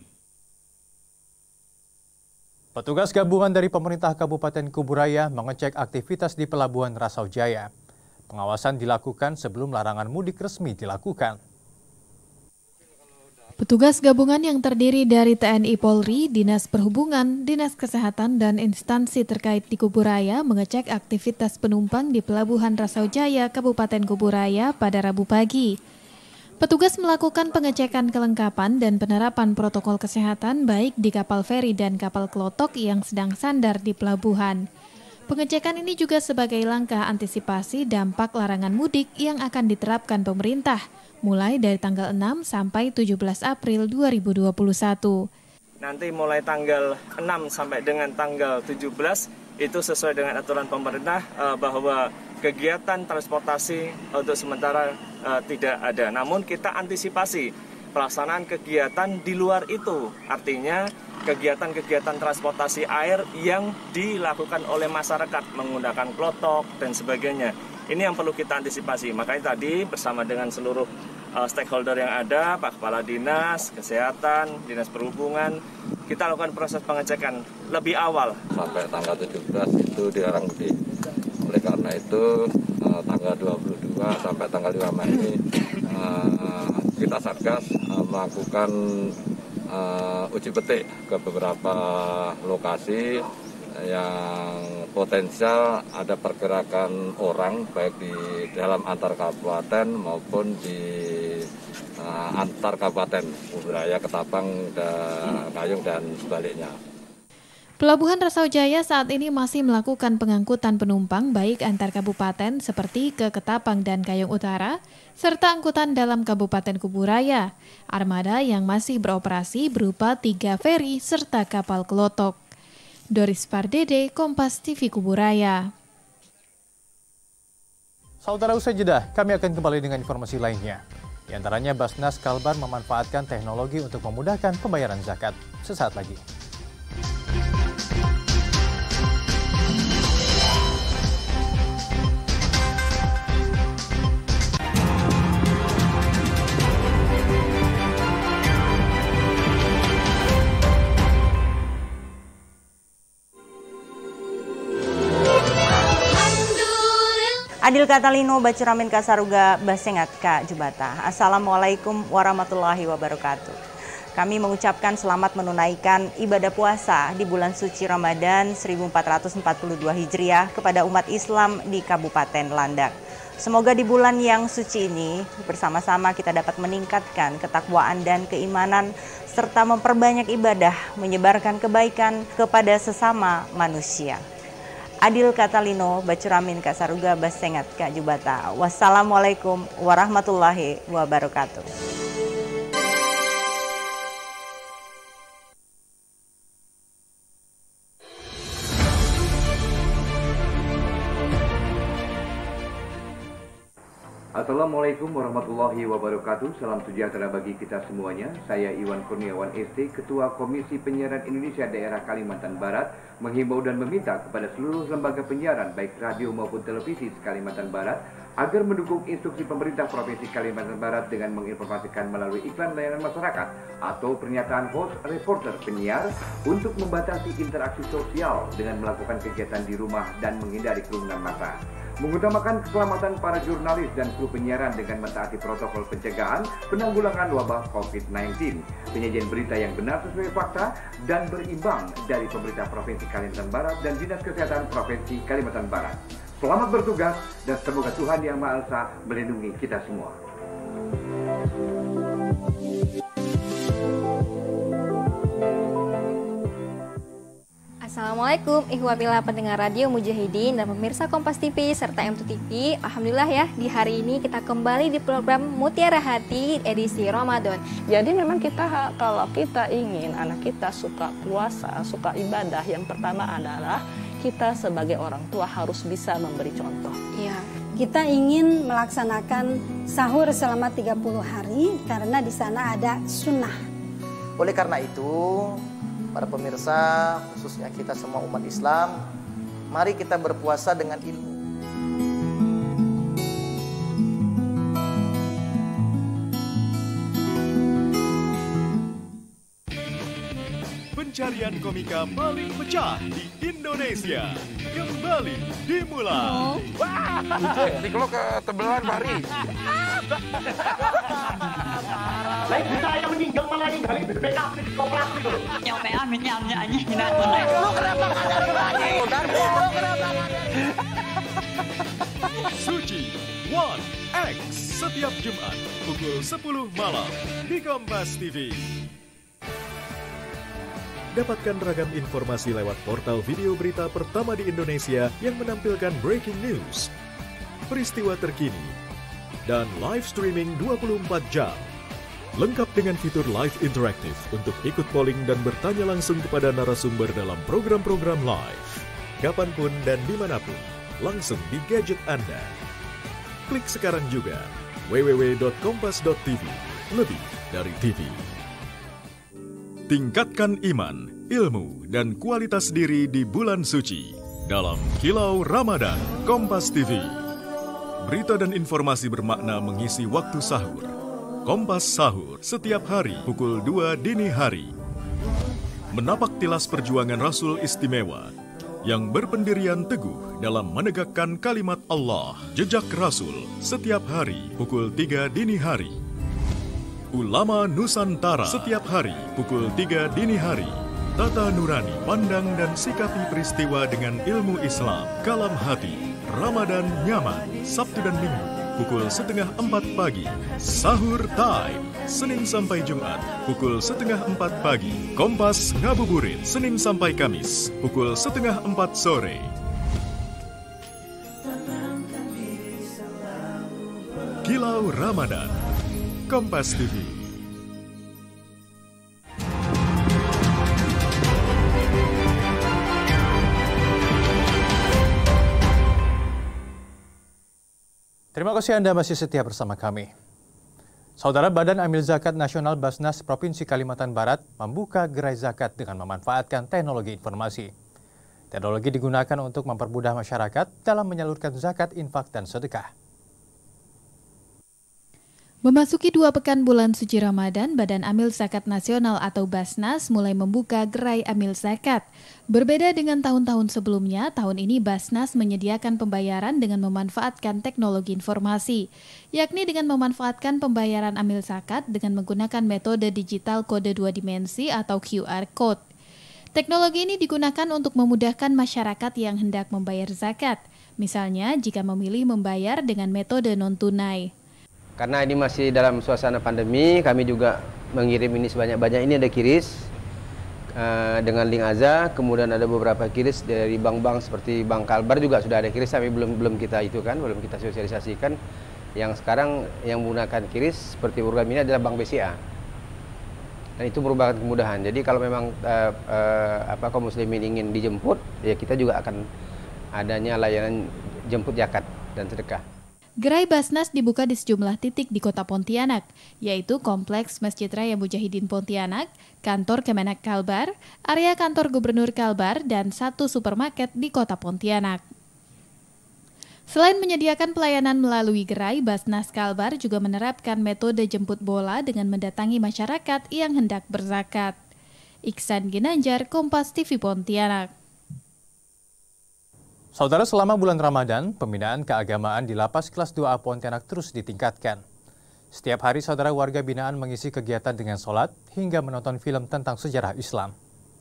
Petugas gabungan dari pemerintah Kabupaten Kuburaya mengecek aktivitas di Pelabuhan Rasau Jaya. Pengawasan dilakukan sebelum larangan mudik resmi dilakukan.
Petugas gabungan yang terdiri dari T N I Polri, Dinas Perhubungan, Dinas Kesehatan, dan instansi terkait di Kuburaya mengecek aktivitas penumpang di Pelabuhan Rasau Jaya, Kabupaten Kuburaya pada Rabu pagi. Petugas melakukan pengecekan kelengkapan dan penerapan protokol kesehatan baik di kapal feri dan kapal klotok yang sedang sandar di pelabuhan. Pengecekan ini juga sebagai langkah antisipasi dampak larangan mudik yang akan diterapkan pemerintah mulai dari tanggal enam sampai tujuh belas April dua ribu dua puluh satu.
Nanti mulai tanggal enam sampai dengan tanggal tujuh belas itu sesuai dengan aturan pemerintah eh, bahwa kegiatan transportasi untuk sementara uh, tidak ada. Namun kita antisipasi pelaksanaan kegiatan di luar itu. Artinya kegiatan-kegiatan transportasi air yang dilakukan oleh masyarakat menggunakan klotok dan sebagainya. Ini yang perlu kita antisipasi. Makanya tadi bersama dengan seluruh uh, stakeholder yang ada, Pak Kepala Dinas, Kesehatan, Dinas Perhubungan, kita lakukan proses pengecekan lebih awal.
Sampai tanggal tujuh belas itu dilarang mudik. Oleh karena itu uh, tanggal dua puluh dua sampai tanggal lima Mei ini uh, kita Satgas uh, melakukan uh, uji petik ke beberapa lokasi yang potensial ada pergerakan orang baik di dalam antar kabupaten maupun di uh, antar kabupaten Kuburaya, Ketapang, dan Kayung dan sebaliknya.
Pelabuhan Rasau-Jaya saat ini masih melakukan pengangkutan penumpang baik antar kabupaten seperti ke Ketapang dan Kayong Utara, serta angkutan dalam Kabupaten Kuburaya. Armada yang masih beroperasi berupa tiga feri serta kapal kelotok. Doris Pardede, Kompas T V Kuburaya.
Saudara, usai jeda, kami akan kembali dengan informasi lainnya. Di antaranya Basnas Kalbar memanfaatkan teknologi untuk memudahkan pembayaran zakat. Sesaat lagi.
Adil Katalino Bacuramin Kasaruga Basengat Ka Jubata. Assalamualaikum warahmatullahi wabarakatuh. Kami mengucapkan selamat menunaikan ibadah puasa di bulan suci Ramadan seribu empat ratus empat puluh dua Hijriah kepada umat Islam di Kabupaten Landak. Semoga di bulan yang suci ini bersama-sama kita dapat meningkatkan ketakwaan dan keimanan serta memperbanyak ibadah, menyebarkan kebaikan kepada sesama manusia. Adil Katalino Bacuramin Kasaruga Basengat Ka Jubata. Wassalamualaikum warahmatullahi wabarakatuh.
Assalamualaikum warahmatullahi wabarakatuh. Salam sejahtera bagi kita semuanya. Saya Iwan Kurniawan S T, Ketua Komisi Penyiaran Indonesia Daerah Kalimantan Barat, menghimbau dan meminta kepada seluruh lembaga penyiaran baik radio maupun televisi Kalimantan Barat agar mendukung instruksi pemerintah Provinsi Kalimantan Barat dengan menginformasikan melalui iklan layanan masyarakat atau pernyataan host reporter penyiar untuk membatasi interaksi sosial dengan melakukan kegiatan di rumah dan menghindari kerumunan massa. Mengutamakan keselamatan para jurnalis dan kru penyiaran dengan mentaati protokol pencegahan penanggulangan wabah covid sembilan belas. Penyajian berita yang benar sesuai fakta dan berimbang dari pemerintah Provinsi Kalimantan Barat dan Dinas Kesehatan Provinsi Kalimantan Barat. Selamat bertugas dan semoga Tuhan Yang Maha Esa melindungi kita semua.
Assalamualaikum ihwabillah pendengar radio Mujahidin dan pemirsa Kompas T V serta M dua T V. Alhamdulillah ya, di hari ini kita kembali di program Mutiara Hati edisi Ramadan.
Jadi memang kita kalau kita ingin anak kita suka puasa, suka ibadah, yang pertama adalah kita sebagai orang tua harus bisa memberi contoh.
Iya. Kita ingin melaksanakan sahur selama tiga puluh hari karena di sana ada sunnah.
Oleh karena itu, para pemirsa, khususnya kita semua umat Islam, mari kita berpuasa dengan ilmu.
Pencarian komika paling pecah di Indonesia kembali dimulai.
Wah, si kalau ketebelan Fahri.
Lain bisa yang meninggal malah ninggalin B P K di kompleks itu.
Nyopean menyamnya aja hina tuh.
Lu kenapa nggak ada lagi? Lu kenapa nggak ada?
Suci One X setiap Jumat pukul sepuluh malam di Kompas T V. Dapatkan ragam informasi lewat portal video berita pertama di Indonesia yang menampilkan breaking news, peristiwa terkini, dan live streaming dua puluh empat jam. Lengkap dengan fitur live interaktif untuk ikut polling dan bertanya langsung kepada narasumber dalam program-program live. Kapanpun dan dimanapun, langsung di gadget Anda. Klik sekarang juga w w w titik kompas titik t v, lebih dari T V. Tingkatkan iman, ilmu, dan kualitas diri di bulan suci dalam Kilau Ramadan Kompas T V. Berita dan informasi bermakna mengisi waktu sahur. Kompas Sahur setiap hari pukul dua dini hari. Menapak tilas perjuangan Rasul istimewa yang berpendirian teguh dalam menegakkan kalimat Allah. Jejak Rasul setiap hari pukul tiga dini hari. Ulama Nusantara setiap hari pukul tiga dini hari. Tata Nurani, pandang dan sikapi peristiwa dengan ilmu Islam. Kalam hati, Ramadan nyaman, Sabtu dan Minggu pukul setengah empat pagi. Sahur time. Senin sampai Jumat, pukul setengah empat pagi. Kompas Ngabuburit, Senin sampai Kamis, pukul setengah empat sore. Kilau Ramadan, Kompas T V.
Terima kasih Anda masih setia bersama kami. Saudara, Badan Amil Zakat Nasional Basnas Provinsi Kalimantan Barat membuka gerai zakat dengan memanfaatkan teknologi informasi. Teknologi digunakan untuk mempermudah masyarakat dalam menyalurkan zakat, infak, dan sedekah.
Memasuki dua pekan bulan suci Ramadan, Badan Amil Zakat Nasional atau Basnas mulai membuka gerai amil zakat. Berbeda dengan tahun-tahun sebelumnya, tahun ini Basnas menyediakan pembayaran dengan memanfaatkan teknologi informasi, yakni dengan memanfaatkan pembayaran amil zakat dengan menggunakan metode digital kode dua dimensi atau Q R Code. Teknologi ini digunakan untuk memudahkan masyarakat yang hendak membayar zakat, misalnya jika memilih membayar dengan metode non-tunai.
Karena ini masih dalam suasana pandemi, kami juga mengirim ini sebanyak-banyak. Ini ada kiris uh, dengan link Aza, kemudian ada beberapa kiris dari bank-bank seperti Bank Kalbar juga sudah ada kiris, tapi belum belum kita itu kan, belum kita sosialisasikan. Yang sekarang yang menggunakan kiris seperti program ini adalah Bank B C A. Dan itu merupakan kemudahan. Jadi kalau memang uh, uh, apa kaum muslimin ingin dijemput, ya kita juga akan adanya layanan jemput zakat dan sedekah.
Gerai Basnas dibuka di sejumlah titik di Kota Pontianak, yaitu Kompleks Masjid Raya Mujahidin Pontianak, Kantor Kemenak Kalbar, area Kantor Gubernur Kalbar, dan satu supermarket di Kota Pontianak. Selain menyediakan pelayanan melalui gerai, Basnas Kalbar juga menerapkan metode jemput bola dengan mendatangi masyarakat yang hendak berzakat. Iksan Ginanjar, Kompas T V Pontianak.
Saudara, selama bulan Ramadan, pembinaan keagamaan di Lapas Kelas dua A Pontianak terus ditingkatkan. Setiap hari, saudara, warga binaan mengisi kegiatan dengan sholat hingga menonton film tentang sejarah Islam.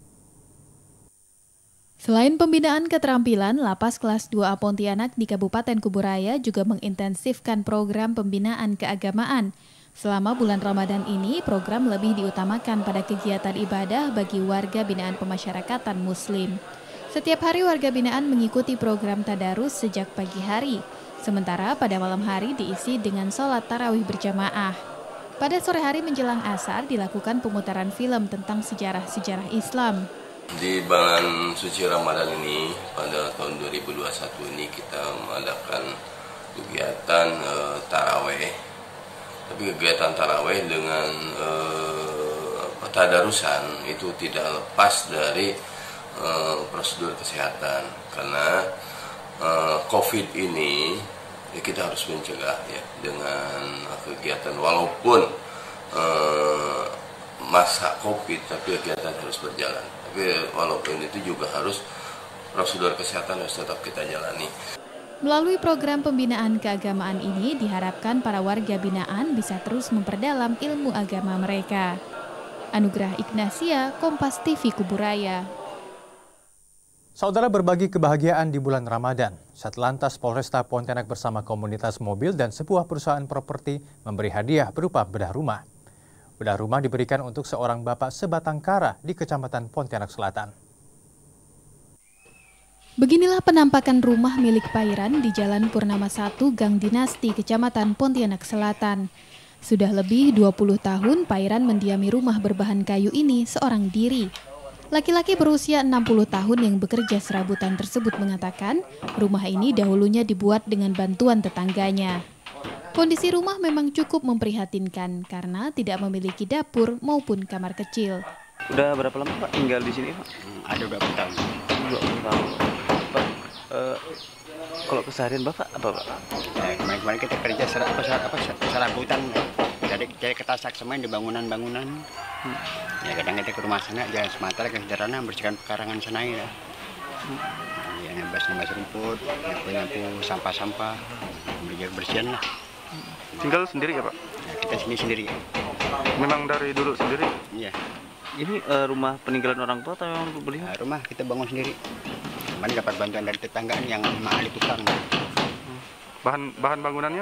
Selain pembinaan keterampilan, Lapas Kelas dua A Pontianak di Kabupaten Kuburaya juga mengintensifkan program pembinaan keagamaan. Selama bulan Ramadan ini, program lebih diutamakan pada kegiatan ibadah bagi warga binaan pemasyarakatan Muslim. Setiap hari warga binaan mengikuti program tadarus sejak pagi hari, sementara pada malam hari diisi dengan sholat tarawih berjamaah. Pada sore hari menjelang asar dilakukan pemutaran film tentang sejarah-sejarah Islam.
Di bulan suci Ramadan ini, pada tahun dua ribu dua puluh satu ini kita mengadakan kegiatan uh, tarawih. Tapi kegiatan tarawih dengan uh, tadarusan itu tidak lepas dari Uh, prosedur kesehatan, karena uh, COVID ini ya kita harus mencegah ya dengan kegiatan walaupun uh, masa COVID, tapi kegiatan harus berjalan. Tapi walaupun itu juga harus prosedur kesehatan harus tetap kita jalani.
Melalui program pembinaan keagamaan ini diharapkan para warga binaan bisa terus memperdalam ilmu agama mereka. Anugrah Ignasia, Kompas T V Kuburaya.
Saudara, berbagi kebahagiaan di bulan Ramadan, Satlantas Polresta Pontianak bersama komunitas mobil dan sebuah perusahaan properti memberi hadiah berupa bedah rumah. Bedah rumah diberikan untuk seorang bapak sebatang kara di Kecamatan Pontianak Selatan.
Beginilah penampakan rumah milik Pairan di Jalan Purnama satu, Gang Dinasti, Kecamatan Pontianak Selatan. Sudah lebih dua puluh tahun Pairan mendiami rumah berbahan kayu ini seorang diri. Laki-laki berusia enam puluh tahun yang bekerja serabutan tersebut mengatakan rumah ini dahulunya dibuat dengan bantuan tetangganya. Kondisi rumah memang cukup memprihatinkan karena tidak memiliki dapur maupun kamar kecil.
Udah berapa lama Pak tinggal di sini Pak?
Hmm, ada berapa tahun?
dua puluh tahun. Pak, uh, kalau keseharian Bapak apa Pak?
Ya, kemarin-kemarin kita kerja ser apa, ser apa, serabutan. Jadi kita ketasak semua di bangunan-bangunan. Hmm. Ya kadang kita ke rumah sana, jalan Sumatera ke Sederhana, bersihkan pekarangan sana ya. Hmm. Ya ngebas-ngebas rumput, nyapu-nyapu sampah-sampah, berjaga bersihan lah.
Tinggal sendiri ya Pak?
Ya, kita sini sendiri.
Memang dari dulu sendiri?
Iya.
Ini uh, rumah peninggalan orang tua atau yang beli?
Nah, rumah kita bangun sendiri. Kemarin dapat bantuan dari tetanggaan yang mahal tukang.
Bahan bahan bangunannya?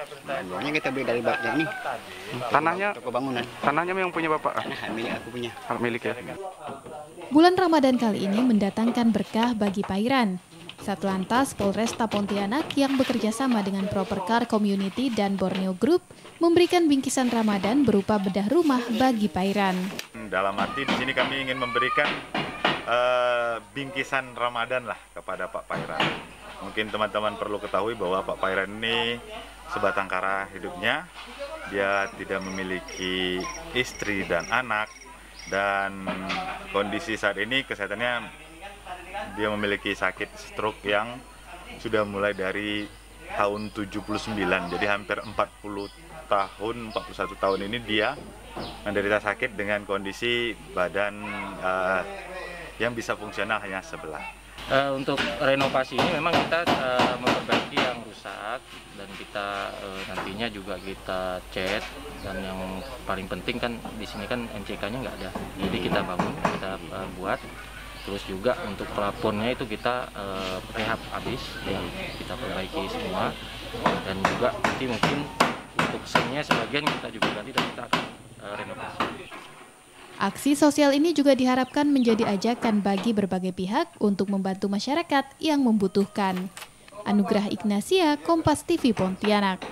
Bangunannya kita beli dari baknya ini.
Tanahnya,
toko bangunan.
Tanahnya yang punya Bapak?
Tanah milik aku punya.
Hak milik ya.
Bulan Ramadan kali ini mendatangkan berkah bagi Pairan. Satlantas Polresta Pontianak yang bekerja sama dengan Propercar Community dan Borneo Group memberikan bingkisan Ramadan berupa bedah rumah bagi Pairan.
Dalam arti di sini kami ingin memberikan uh, bingkisan Ramadan lah kepada Pak Pairan. Mungkin teman-teman perlu ketahui bahwa Pak Pairan ini sebatang kara hidupnya. Dia tidak memiliki istri dan anak, dan kondisi saat ini kesehatannya dia memiliki sakit stroke yang sudah mulai dari tahun tujuh puluh sembilan, jadi hampir empat puluh tahun, empat puluh satu tahun ini dia menderita sakit dengan kondisi badan uh, yang bisa fungsional hanya sebelah.
Uh, untuk renovasi ini memang kita uh, memperbaiki yang rusak, dan kita uh, nantinya juga kita cat, dan yang paling penting kan di sini kan M C K-nya nggak ada, jadi kita bangun, kita uh, buat. Terus juga untuk pelafonnya itu kita uh, rehab habis, ya, kita perbaiki semua, dan juga nanti mungkin untuk sennya sebagian kita juga ganti dan kita akan uh, renovasi.
Aksi sosial ini juga diharapkan menjadi ajakan bagi berbagai pihak untuk membantu masyarakat yang membutuhkan. Anugrah Ignasia, Kompas T V Pontianak.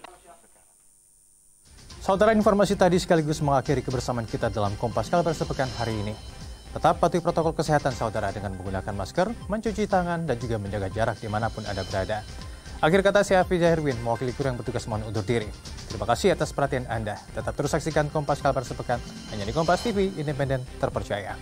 Saudara, informasi tadi sekaligus mengakhiri kebersamaan kita dalam Kompas Kalbar sepekan hari ini. Tetap patuhi protokol kesehatan saudara dengan menggunakan masker, mencuci tangan, dan juga menjaga jarak dimanapun Anda berada. Akhir kata, saya Hafiz Herwin, mewakili kru yang bertugas mohon undur diri. Terima kasih atas perhatian Anda. Tetap terus saksikan Kompas Kalbar sepekan, hanya di Kompas T V, independen, terpercaya.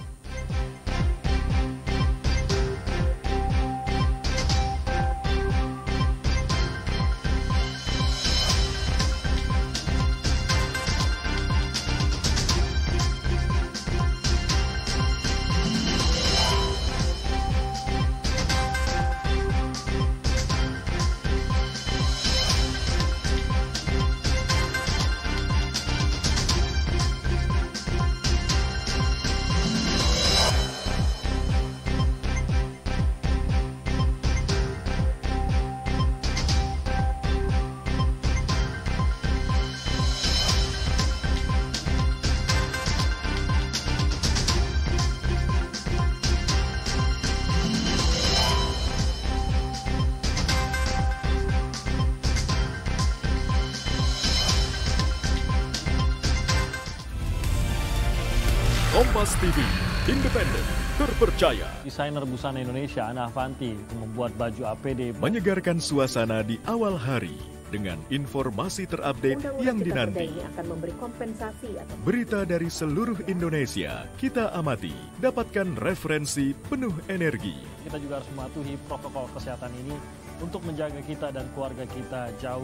Kompas T V, independen, terpercaya.
Desainer busana Indonesia Ana Avanti membuat baju A P D
menyegarkan suasana di awal hari dengan informasi terupdate yang dinanti.
Akan memberi kompensasi atau...
Berita dari seluruh Indonesia kita amati, dapatkan referensi penuh energi.
Kita juga harus mematuhi protokol kesehatan ini untuk menjaga kita dan keluarga kita jauh